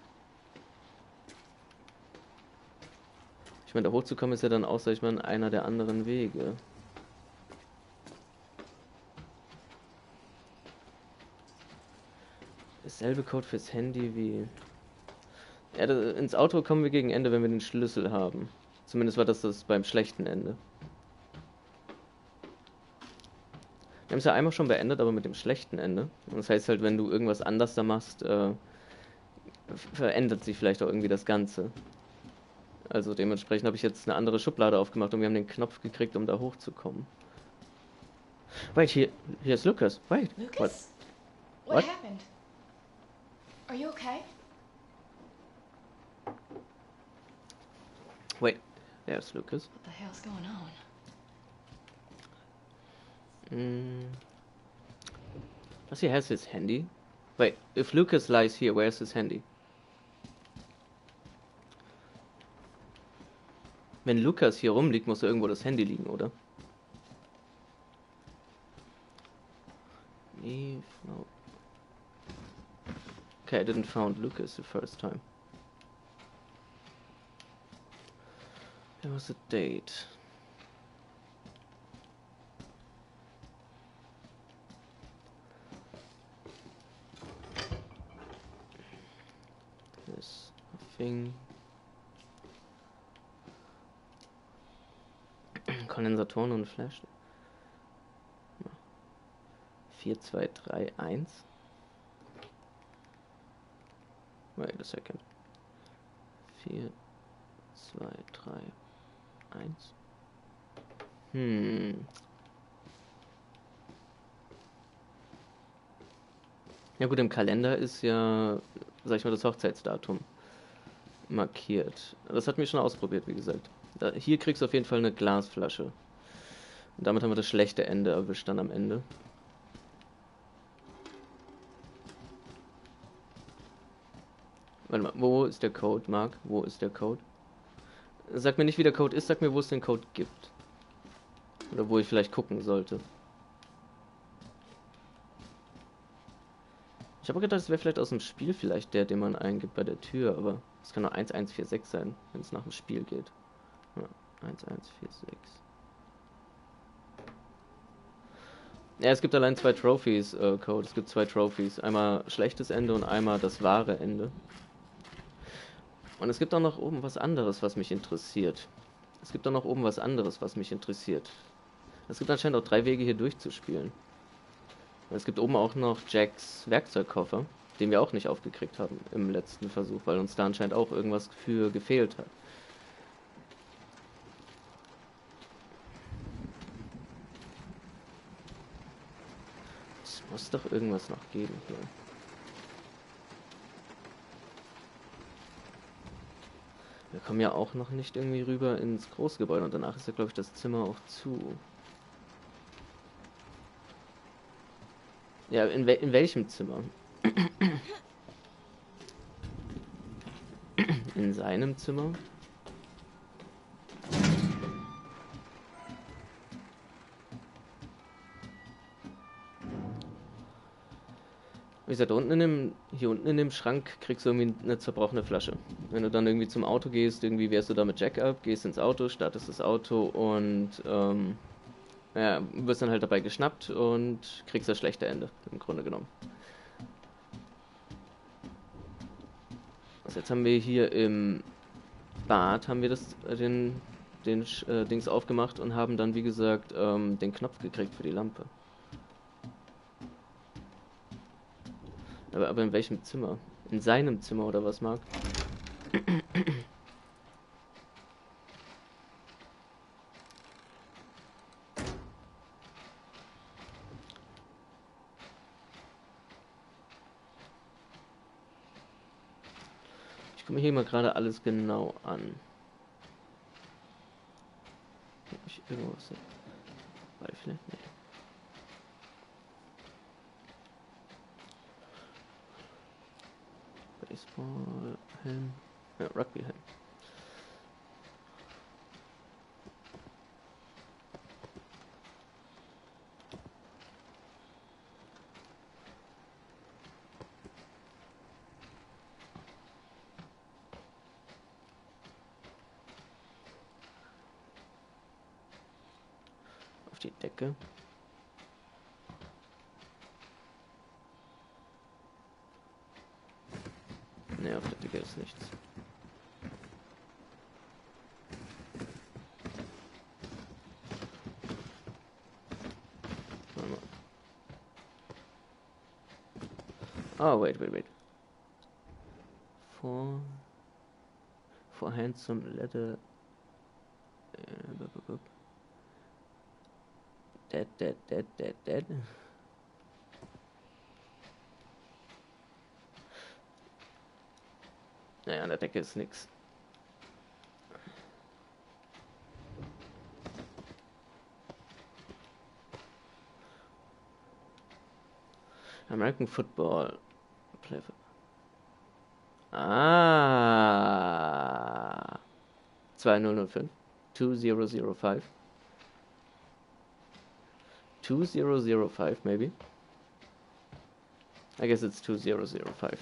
Ich meine, da hochzukommen ist ja dann auch, sag ich mal, einer der anderen Wege. Dasselbe Code fürs Handy wie... Ja, da, ins Auto kommen wir gegen Ende, wenn wir den Schlüssel haben. Zumindest war das das beim schlechten Ende. Wir haben es ja einmal schon beendet, aber mit dem schlechten Ende. Und das heißt halt, wenn du irgendwas anders da machst, äh, verändert sich vielleicht auch irgendwie das Ganze. Also dementsprechend habe ich jetzt eine andere Schublade aufgemacht und wir haben den Knopf gekriegt, um da hochzukommen. Wait, here, here's Lucas. Wait. Lucas? What? What, What? happened? Are you okay? Wait, there's Lucas. What the hell's going on? Mm. Does he has his handy? Wait, if Lucas lies here, where's his handy? Wenn Lucas hier rumliegt, muss irgendwo das Handy liegen, oder? Leave, no. Okay, I didn't found Lucas the first time. There was a date. There's a thing. Kondensatoren und Flash. vier zwei drei eins. Wait a second. vier zwei drei eins. Hm. Ja gut, im Kalender ist ja, sag ich mal, das Hochzeitsdatum markiert. Das hatten wir schon ausprobiert, wie gesagt. Da, hier kriegst du auf jeden Fall eine Glasflasche. Und damit haben wir das schlechte Ende erwischt dann am Ende. Warte mal, wo ist der Code, Mark? Wo ist der Code? Sag mir nicht, wie der Code ist, sag mir, wo es den Code gibt. Oder wo ich vielleicht gucken sollte. Ich habe gedacht, es wäre vielleicht aus dem Spiel vielleicht der, den man eingibt bei der Tür, aber es kann nur eins eins vier sechs sein, wenn es nach dem Spiel geht. Ja, eins eins vier sechs. Ja, es gibt allein zwei Trophies, äh, Code. Es gibt zwei Trophies. Einmal schlechtes Ende und einmal das wahre Ende. Und es gibt auch noch oben was anderes, was mich interessiert. Es gibt auch noch oben was anderes, was mich interessiert. Es gibt anscheinend auch drei Wege hier durchzuspielen. Es gibt oben auch noch Jacks Werkzeugkoffer, den wir auch nicht aufgekriegt haben im letzten Versuch, weil uns da anscheinend auch irgendwas für gefehlt hat. Es muss doch irgendwas noch geben hier. Wir kommen ja auch noch nicht irgendwie rüber ins Großgebäude und danach ist ja, glaube ich, das Zimmer auch zu. Ja, in, wel in welchem Zimmer? In seinem Zimmer? Wie gesagt, unten in dem, hier unten in dem Schrank kriegst du irgendwie eine zerbrochene Flasche. Wenn du dann irgendwie zum Auto gehst, irgendwie wärst du da mit Jack ab, gehst ins Auto, startest das Auto und ähm, ja, wirst dann halt dabei geschnappt und kriegst das schlechte Ende, im Grunde genommen. Das So, jetzt haben wir hier im Bad haben wir das äh, den den äh, Dings aufgemacht und haben dann wie gesagt ähm, den Knopf gekriegt für die Lampe. Aber, aber in welchem Zimmer? In seinem Zimmer oder was, Marc? Ich gucke mir hier mal gerade alles genau an. Hab ich irgendwas Beispiel? Nee. Baseball, Helm. Ja, Rugby-Helm. Auf die Decke. Ne, auf der Decke ist nichts. Oh, wait, wait, wait. For for handsome leather. Uh, dead, dead, dead, dead, dead. Naja, an der Decke ist nix. American Football. Play for ah. zwei null null fünf. two zero zero five. two zero zero five, maybe. I guess it's two zero zero five.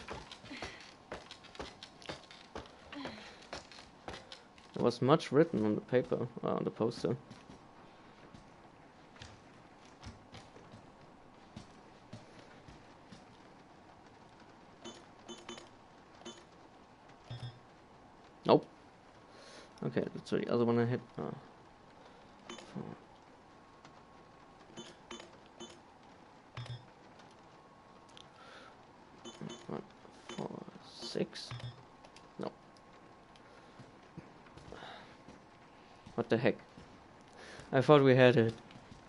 There was much written on the paper, uh, on the poster. Nope. Okay, that's the other one I hit. Oh. One, four, six. No. What the heck? I thought we had it.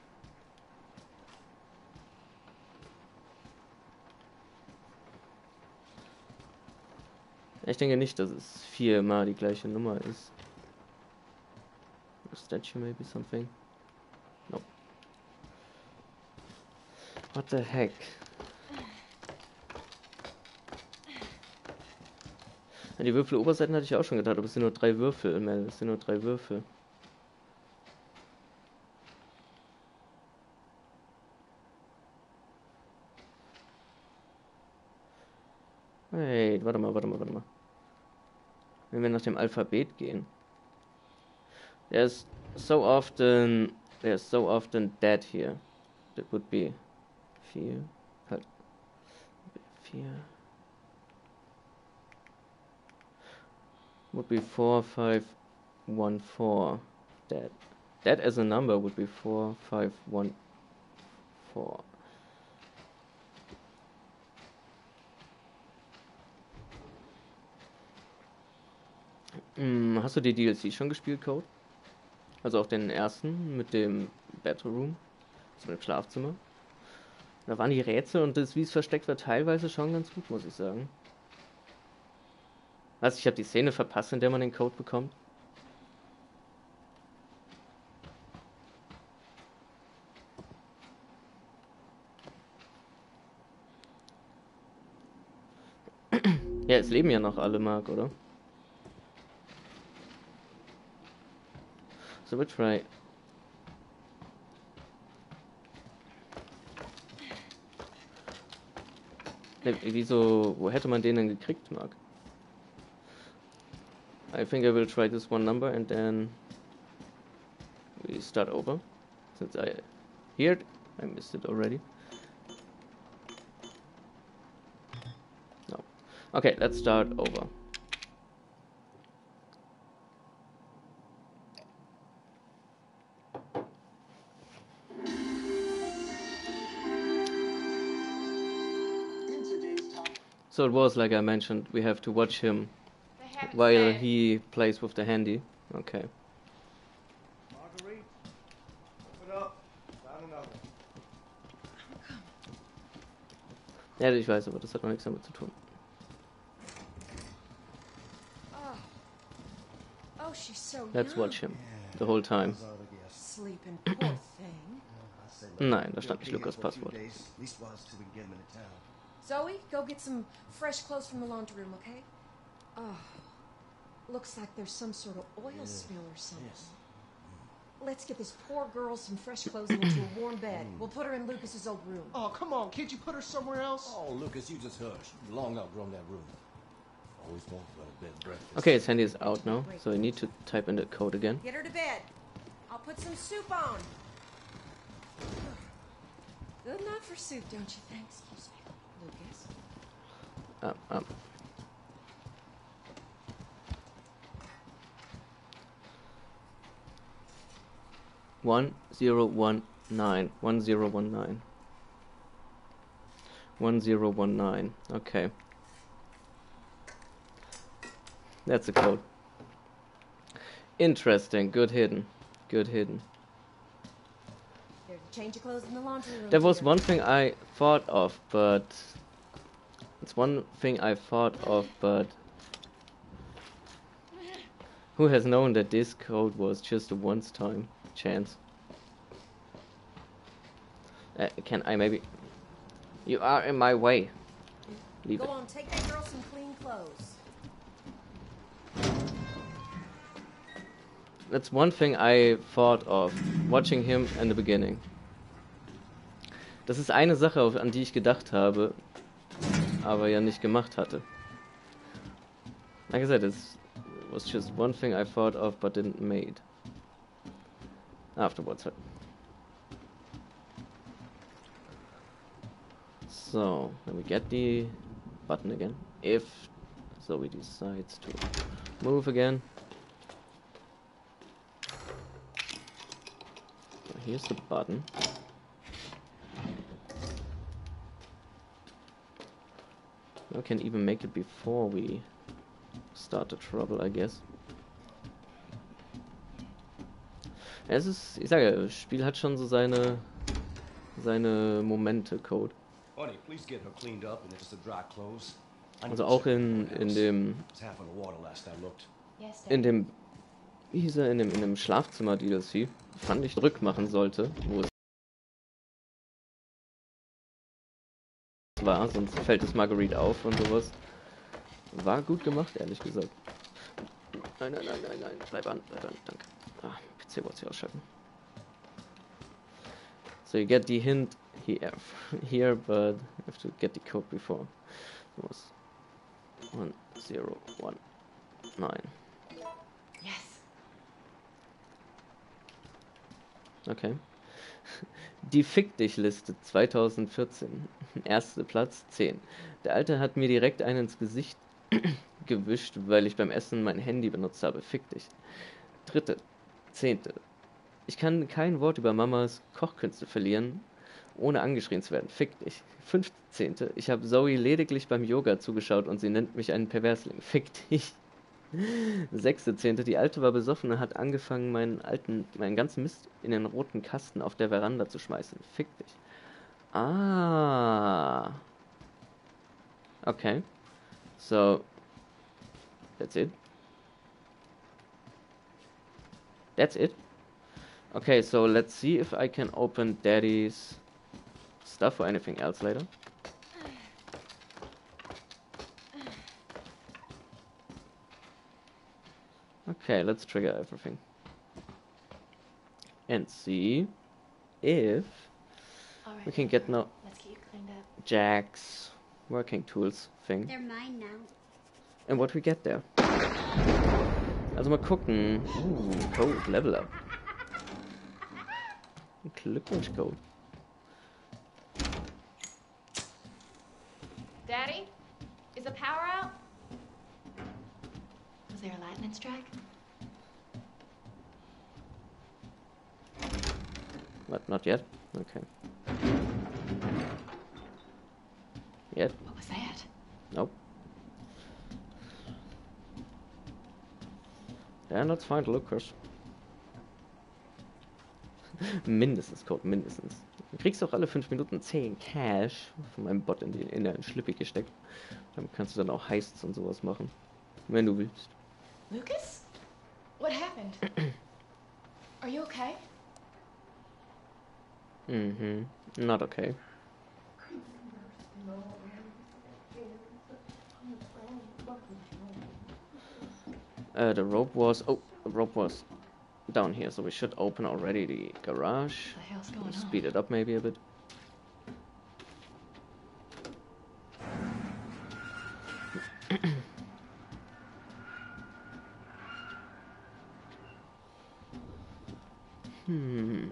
Ich denke nicht, dass es viermal die gleiche Nummer ist. A statue, maybe something. Nope. What the heck? Ja, die Würfeloberseiten hatte ich auch schon gedacht, aber es sind nur drei Würfel, Mel. Es sind nur drei Würfel. Wait, warte mal, warte mal, warte mal. Wenn wir nach dem Alphabet gehen. There's so often, there's so often dead here. That would be vier. Halt. Vier. Would be four, five, one, four. Dead. Dead as a number would be four, five, one, four. Hm, hast du die D L C schon gespielt, Code? Also auch den ersten mit dem Battle Room, also mit dem Schlafzimmer. Da waren die Rätsel und das, wie es versteckt war, teilweise schon ganz gut, muss ich sagen. Also ich habe die Szene verpasst, in der man den Code bekommt. Ja, es leben ja noch alle, Marc, oder? So we'll try. Ne, wieso, wo hätte man den denn gekriegt, Marc? I think I will try this one number and then we start over. Since I heard, I missed it already. No. Okay, let's start over. So it was like I mentioned, we have to watch him They haven't while said. he plays with the handy. Okay. Marguerite, open up. Found another. Ja, ich weiß, aber das hat noch nichts damit zu tun. Oh. Oh, she's so Let's young. watch him the whole time. That's all I guess. Sleeping, poor thing. I say, look, Nein, da we'll stand be nicht here Lukas for a few Passwort. days, at least while it's till we can get him into town. Zoe, go get some fresh clothes from the laundry room, okay? Oh, looks like there's some sort of oil spill or something. Yes. Let's get this poor girl some fresh clothes and into a warm bed. We'll put her in Lucas's old room. Oh, come on. Can't you put her somewhere else? Oh, Lucas, you just hush. You long outgrown that room. Always want to go to bed breakfast. Okay, his handy is out now, so I need to type in the code again. Get her to bed. I'll put some soup on. Good enough for soup, don't you think? Excuse me, Lucas. Um, um. One zero one nine. One zero one nine. One zero one nine. Okay. That's the code. Interesting. Good hidden. Good hidden. There's a change of clothes in the laundry room. There was dear. one thing I thought of, but it's one thing I thought of, but who has known that this code was just a once-time chance? Uh, can I maybe? You are in my way. Leave Go it. on, take that girl some clean clothes. That's one thing I thought of watching him in the beginning. Das ist eine Sache, auf- an die ich gedacht habe, aber ja nicht gemacht hatte. Like I said, it was just one thing I thought of but didn't made. Afterwards. So, then we get the button again. If Zoe decides to move again. So here's the button. We can even make it before we start the trouble, I guess. Es ist, ich sage, das Spiel hat schon so seine seine Momente, Code. Honey, please get her cleaned up and it's the dry clothes. I need Also to auch check in the in house. dem It's half on the water last I looked. Yes, in Dad. dem wie hieß er in dem in dem Schlafzimmer D L C fand ich rückmachen sollte, wo es war, sonst fällt es Marguerite auf und sowas. War gut gemacht, ehrlich gesagt. Nein, nein, nein, nein, nein, bleib an, bleib an, danke. Ah, P C wollte ich ausschalten. So you get the hint here, here, but you have to get the code before. It was one zero one nine. Yes. Okay. Die Fick dich Liste zwanzig vierzehn. Erster Platz zehn. Der Alte hat mir direkt einen ins Gesicht gewischt, weil ich beim Essen mein Handy benutzt habe. Fick dich. Dritte. Zehnte. Ich kann kein Wort über Mamas Kochkünste verlieren, ohne angeschrien zu werden. Fick dich. Fünfzehnte. Ich habe Zoe lediglich beim Yoga zugeschaut und sie nennt mich einen Perversling. Fick dich. Sechste Zehnte. Die Alte war besoffen und hat angefangen, meinen alten, meinen ganzen Mist in den roten Kasten auf der Veranda zu schmeißen. Fick dich. Ah. Okay. So. That's it. That's it. Okay, so let's see if I can open Daddy's stuff or anything else later. Okay, let's trigger everything. And see if All right. we can get now Let's get you cleaned up. Jack's working tools thing. They're mine now. And what we get there. Also mal gucken. Uh, Code, Level Up. Glückwunsch, Code. Daddy, is the power out? Was there a lightning strike? What, not yet? Okay. Yet? What was that? Nope. Then let's find Lucas. Mindestens, Code, mindestens. Du kriegst auch alle fünf Minuten zehn Cash von meinem Bot in, die, in der Schlippi gesteckt. Dann kannst du dann auch Heists und sowas machen. Wenn du willst. Lucas? What happened? Are you okay? Mhm. Not okay. Uh, the rope was... Oh, the rope was down here, so we should open already the garage. What the hell's going on? Speed it up maybe a bit. Hmm.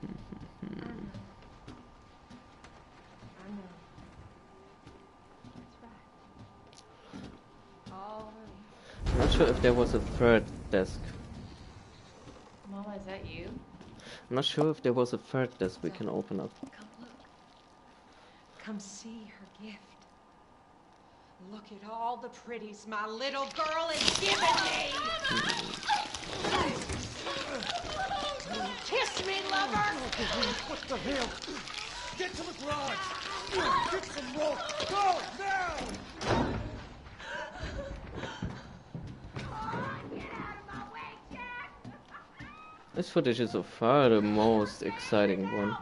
I'm not sure if there was a third desk. Mama, is that you? I'm not sure if there was a third desk we can open up. Come look. Come see her gift. Look at all the pretties my little girl has given me! Kiss me, lover! What the hell? Get to the garage! Get some rope! Go, now! This footage is so far the most exciting one.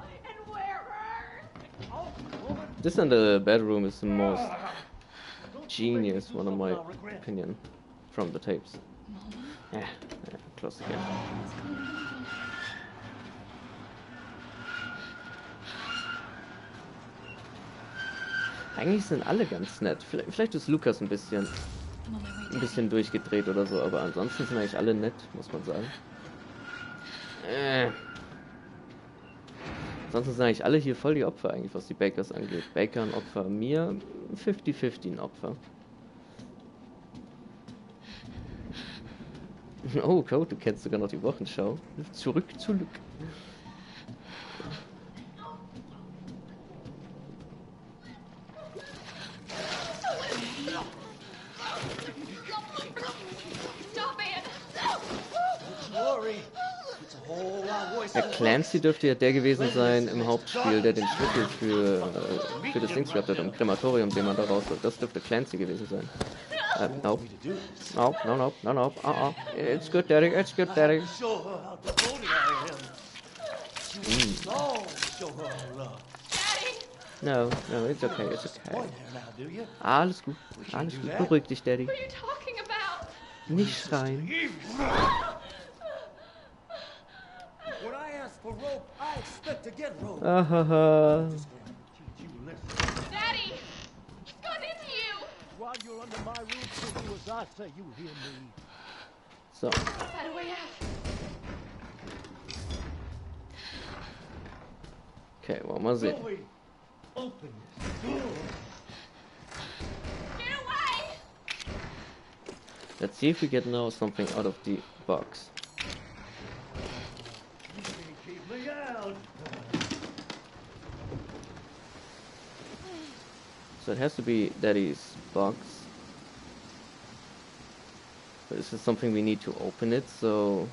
This and the bedroom is the most genius one in my opinion from the tapes. Yeah, yeah, close again. Eigentlich sind alle ganz nett. Vielleicht, vielleicht ist Lukas ein bisschen ein bisschen durchgedreht oder so, aber ansonsten sind eigentlich alle nett, muss man sagen. Äh. Ansonsten sind eigentlich alle hier voll die Opfer eigentlich, was die Bakers angeht. Baker ein Opfer, mir fünfzig fünfzig ein Opfer. Oh, Code, du kennst sogar noch die Wochenschau. Zurück zu Luke. Der Clancy dürfte ja der gewesen sein im Hauptspiel, der den Schlüssel für, äh, für das Ding gehabt hat, im Krematorium, den man da raus hat. Das dürfte Clancy gewesen sein. Uh, no. No, no, no, no, no. Uh-uh. It's good, Daddy. It's good, Daddy. Mm. No, no, it's okay, it's okay. Alles gut, alles gut. Beruhig dich, Daddy. Nicht schreien. Ahaha. Daddy! He's gone into you! While you're under my roof, you do as I say, you hear me. So. Find a way out. Okay, wollen wir sehen. Chloe, open this door. Get away! Let's see if we get now something out of the box. You can't keep me out. So it has to be Daddy's box. But this is something we need to open it, so...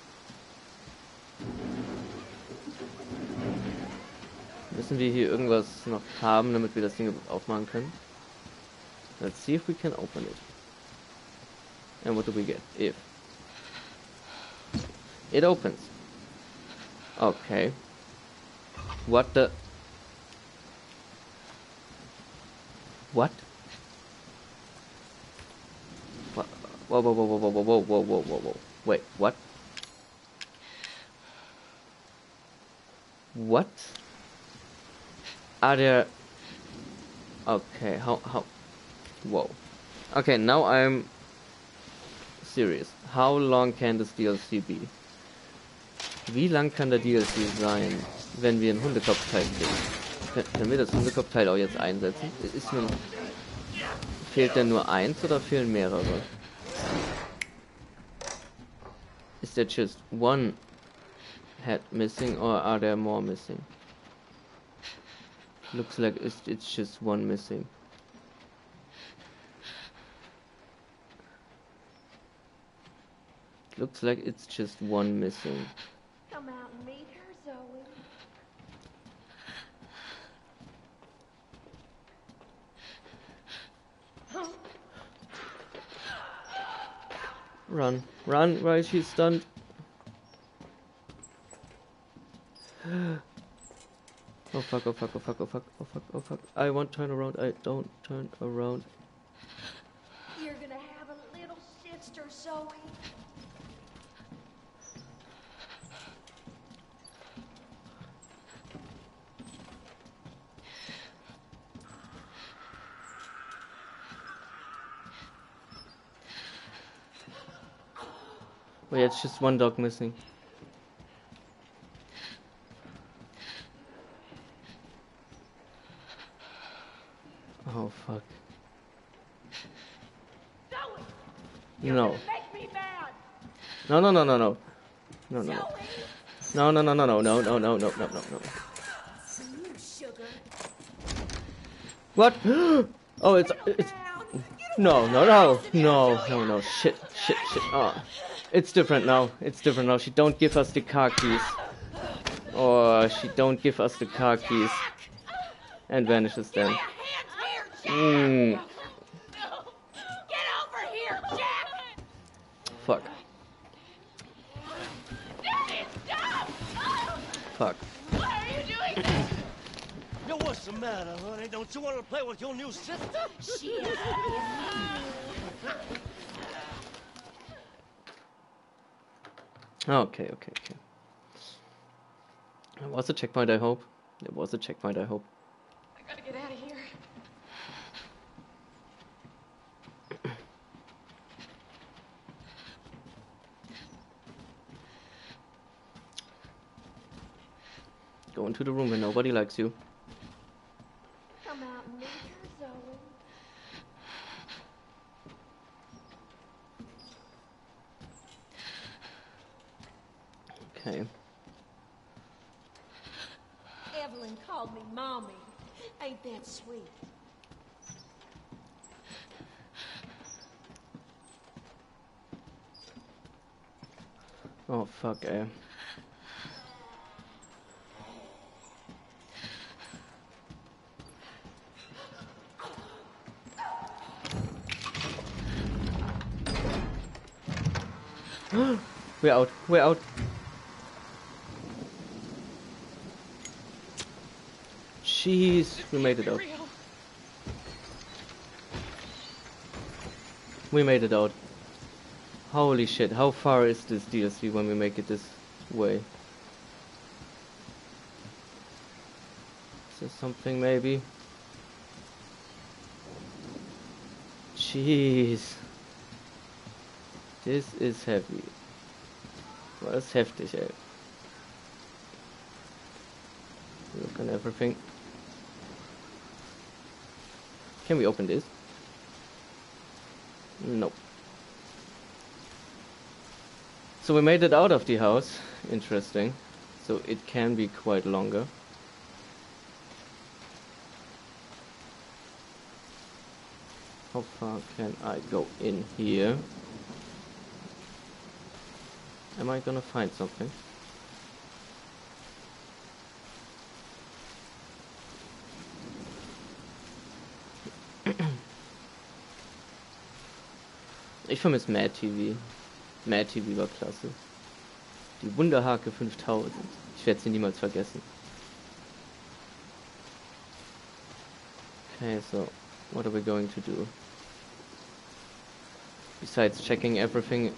Müssen wir hier irgendwas noch haben, damit wir das Ding aufmachen können? Let's see if we can open it. And what do we get? If. It opens. Okay. What the... What? What? Whoa, whoa, whoa, whoa, whoa, whoa, whoa, whoa, whoa, whoa. Wait, what? What? Are there... Okay, how, how... Whoa. Okay, now I'm... serious. How long can this D L C be? Wie lang kann der D L C sein, wenn wir ein Hundekopfteil kriegen? Können wir das Hundekopfteil auch jetzt einsetzen? Ist nur, fehlt denn nur eins oder fehlen mehrere? Is there just one head missing or are there more missing? Looks like it's, it's just one missing. Looks like it's just one missing. Come out and meet her, Zoe. Run, run, why is she stunned? Oh fuck, oh fuck, oh fuck, oh fuck, oh fuck, oh fuck. I won't turn around, I don't turn around. You're gonna have a little sister, Zoe. Oh yeah, it's just one dog missing. Oh fuck. Zoe! No. Make me mad! No, no, no, no, no. No, no, no. No, no, no, no, no, no, no, no, no, no, no, no. Sugar. What? Oh, it's, it's, no, no, no, no, no, no, shit, shit, shit, oh. It's different now, it's different now. She don't give us the car keys. Or she don't give us the car keys. And vanishes then. Mm. Get over here, Jack! Fuck. Daddy, stop! Fuck. Why are you doing this? Yo, what's the matter, honey? Don't you want to play with your new sister? She is. Okay, okay, okay. It was a checkpoint, I hope. It was a checkpoint, I hope. I gotta get out of here. Go into the room where nobody likes you. Come out and meet her, Zoe. Okay. Evelyn called me Mommy. Ain't that sweet? Oh fuck, eh. We're out, we're out. Jeez, we made it out. We made it out. Holy shit, how far is this D L C when we make it this way? Is there something maybe? Jeez. This is heavy. Well, that's heftig, ey. Look at everything. Can we open this? Nope. So we made it out of the house. Interesting. So it can be quite longer. How far can I go in here? Am I gonna find something? Ich vermisse Mad T V. Mad T V war klasse. Die Wunderhake fünftausend. Ich werde sie niemals vergessen. Okay, so what are we going to do? Besides checking everything.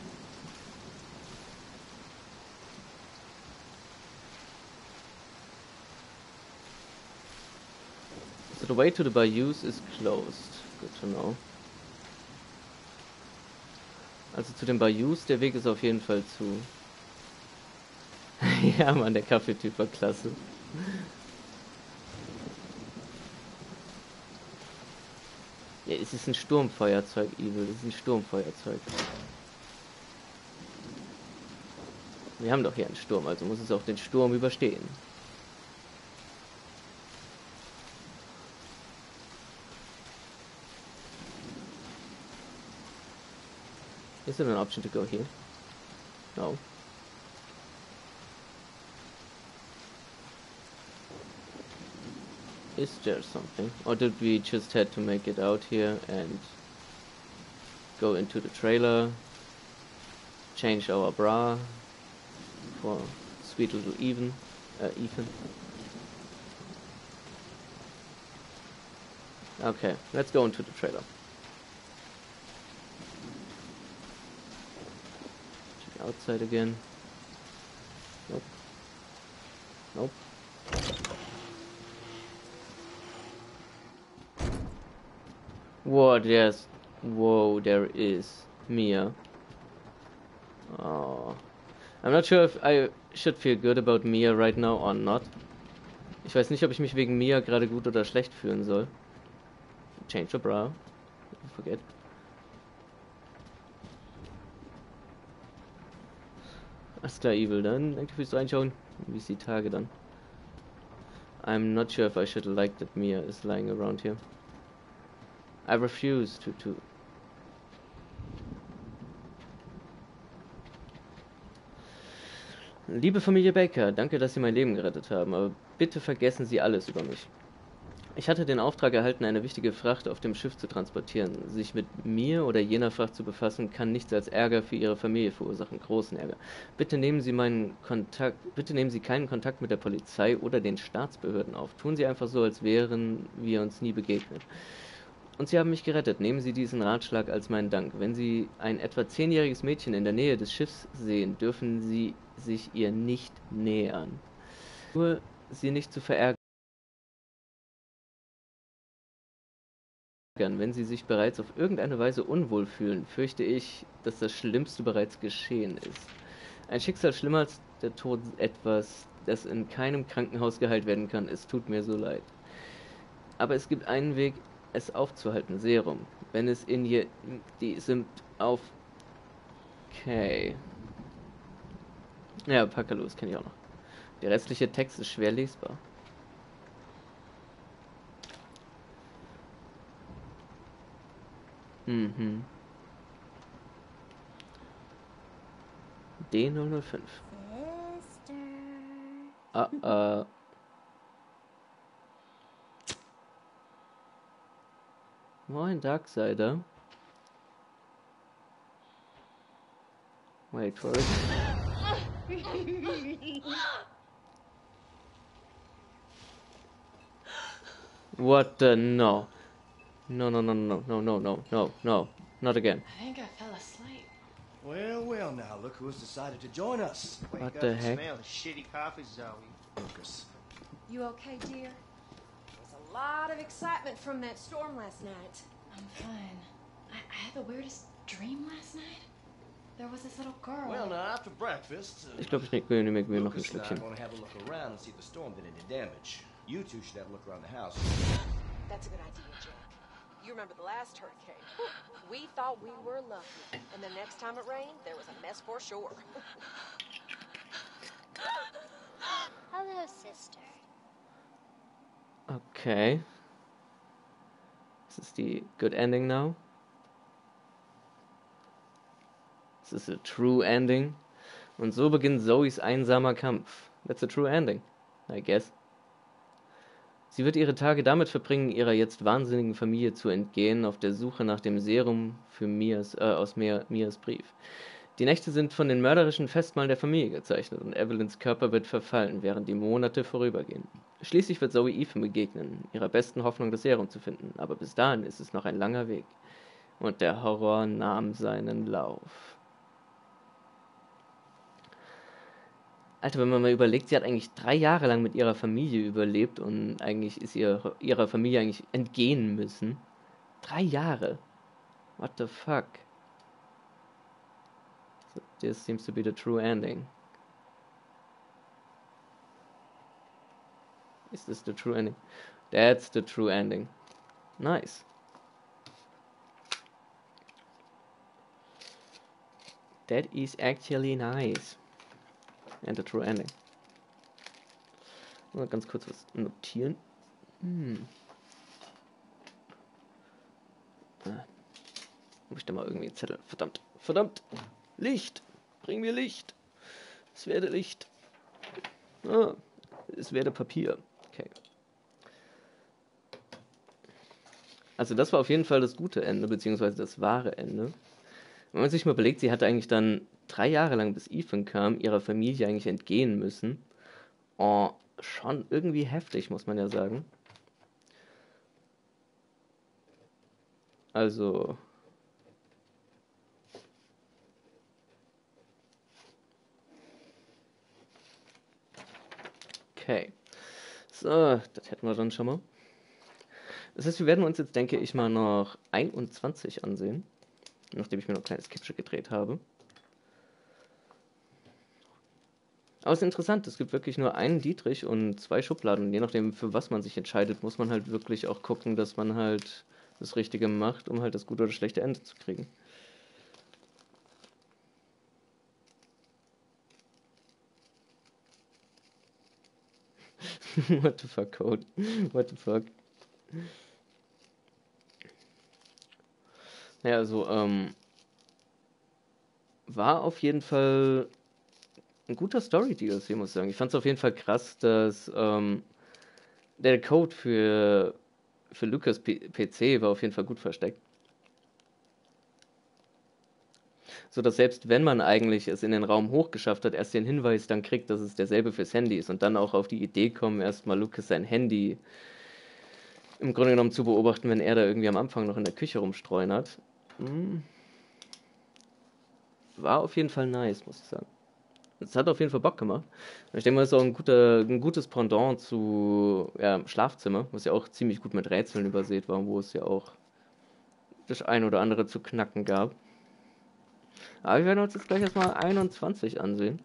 So the way to the bayous is closed. Good to know. Also zu den Bayous, der Weg ist auf jeden Fall zu. Ja, Mann, der Kaffeetyp war klasse. Ja, es ist ein Sturmfeuerzeug, Evil. Es ist ein Sturmfeuerzeug. Wir haben doch hier einen Sturm, also muss es auch den Sturm überstehen. Is there an option to go here? No. Is there something? Or did we just had to make it out here and go into the trailer, change our bra for sweet little Even, uh, Ethan? Okay, let's go into the trailer. Check outside again. Nope. Nope. What? Yes. Whoa, there is Mia. Oh. I'm not sure if I should feel good about Mia right now or not. Ich weiß nicht, ob ich mich wegen Mia gerade gut oder schlecht fühlen soll. Change your bra. Forget. Alles klar, Evil. Dann danke fürs Reinschauen. Wie ist die Tage dann? I'm not sure if I should like that Mia is lying around here. I refuse to to. Liebe Familie Baker, danke, dass Sie mein Leben gerettet haben, aber bitte vergessen Sie alles über mich. Ich hatte den Auftrag erhalten, eine wichtige Fracht auf dem Schiff zu transportieren. Sich mit mir oder jener Fracht zu befassen, kann nichts als Ärger für Ihre Familie verursachen, großen Ärger. Bitte nehmen Sie meinen Kontakt, bitte nehmen Sie keinen Kontakt mit der Polizei oder den Staatsbehörden auf. Tun Sie einfach so, als wären wir uns nie begegnet. Und Sie haben mich gerettet. Nehmen Sie diesen Ratschlag als meinen Dank. Wenn Sie ein etwa zehnjähriges Mädchen in der Nähe des Schiffs sehen, dürfen Sie sich ihr nicht nähern. Nur sie nicht zu verärgern. Wenn Sie sich bereits auf irgendeine Weise unwohl fühlen, fürchte ich, dass das Schlimmste bereits geschehen ist. Ein Schicksal schlimmer als der Tod, etwas, das in keinem Krankenhaus geheilt werden kann. Es tut mir so leid. Aber es gibt einen Weg, es aufzuhalten. Serum. Wenn es in je... Die sind auf... Okay. Ja, Packerlos kenne ich auch noch. Der restliche Text ist schwer lesbar. Mhm. D null null fünf. Ah, ah. Moin, Darksider. Wait for it. What the no? No, no, no, no, no, no, no, no, no, not again. I think I fell asleep. Well, well, now look who's decided to join us. Wake What up the and heck? smell the shitty coffee, Zoe. Lucas. You okay, dear? There was a lot of excitement from that storm last night. I'm fine. I, I had the weirdest dream last night. There was this little girl. Well, now after breakfast, uh, Ich glaube, ich nehme mir mir noch ein Lucas and I Schlückchen. want to have a look around and see if the storm did any damage. You two should have a look around the house. That's a good idea, Jack. You remember the last hurricane? We thought we were lucky, and the next time it rained, there was a mess for sure. Hello, sister. Okay. This is the good ending now. This is a true ending. Und so beginnt Zoes einsamer Kampf. That's a true ending, I guess. Sie wird ihre Tage damit verbringen, ihrer jetzt wahnsinnigen Familie zu entgehen, auf der Suche nach dem Serum für Mias, äh, aus Mia, Mias Brief. Die Nächte sind von den mörderischen Festmahlen der Familie gezeichnet und Evelyns Körper wird verfallen, während die Monate vorübergehen. Schließlich wird Zoe Ethan begegnen, ihrer besten Hoffnung, das Serum zu finden, aber bis dahin ist es noch ein langer Weg. Und der Horror nahm seinen Lauf. Alter, wenn man mal überlegt, sie hat eigentlich drei Jahre lang mit ihrer Familie überlebt und eigentlich ist ihr, ihrer Familie eigentlich entgehen müssen. Drei Jahre. What the fuck? So this seems to be the true ending. Is this the true ending? That's the true ending. Nice. That is actually nice. And the true ending. Mal ganz kurz was notieren. Hm. Ah. Muss ich da mal irgendwie einen Zettel. Verdammt, verdammt. Licht. bring mir Licht. Es werde Licht. Ah, es werde Papier. Okay. Also das war auf jeden Fall das gute Ende, beziehungsweise das wahre Ende. Wenn man sich mal überlegt, sie hatte eigentlich dann drei Jahre lang, bis Ethan kam, ihrer Familie eigentlich entgehen müssen. Oh, schon irgendwie heftig, muss man ja sagen. Also... Okay. So, das hätten wir dann schon mal. Das heißt, wir werden uns jetzt, denke ich mal, noch einundzwanzig ansehen. Nachdem ich mir noch ein kleines Kippchen gedreht habe. Aber es ist interessant, es gibt wirklich nur einen Dietrich und zwei Schubladen. Und je nachdem, für was man sich entscheidet, muss man halt wirklich auch gucken, dass man halt das Richtige macht, um halt das gute oder schlechte Ende zu kriegen. What the fuck, Code? What the fuck? Ja, also, ähm, war auf jeden Fall ein guter Story-D L C, muss ich sagen. Ich fand es auf jeden Fall krass, dass ähm, der Code für, für Lucas P C war auf jeden Fall gut versteckt. So dass selbst wenn man eigentlich es in den Raum hochgeschafft hat, erst den Hinweis dann kriegt, dass es derselbe fürs Handy ist und dann auch auf die Idee kommen, erstmal Lucas sein Handy im Grunde genommen zu beobachten, wenn er da irgendwie am Anfang noch in der Küche rumstreunert. Hm. War auf jeden Fall nice, muss ich sagen. Es hat auf jeden Fall Bock gemacht. Ich denke mal, es ist auch ein, guter, ein gutes Pendant zu ja, Schlafzimmer, was ja auch ziemlich gut mit Rätseln übersät war, wo es ja auch das ein oder andere zu knacken gab. Aber wir werden uns jetzt gleich erstmal einundzwanzig ansehen.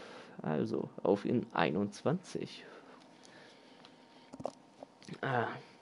Also, auf in einundzwanzig. Ah.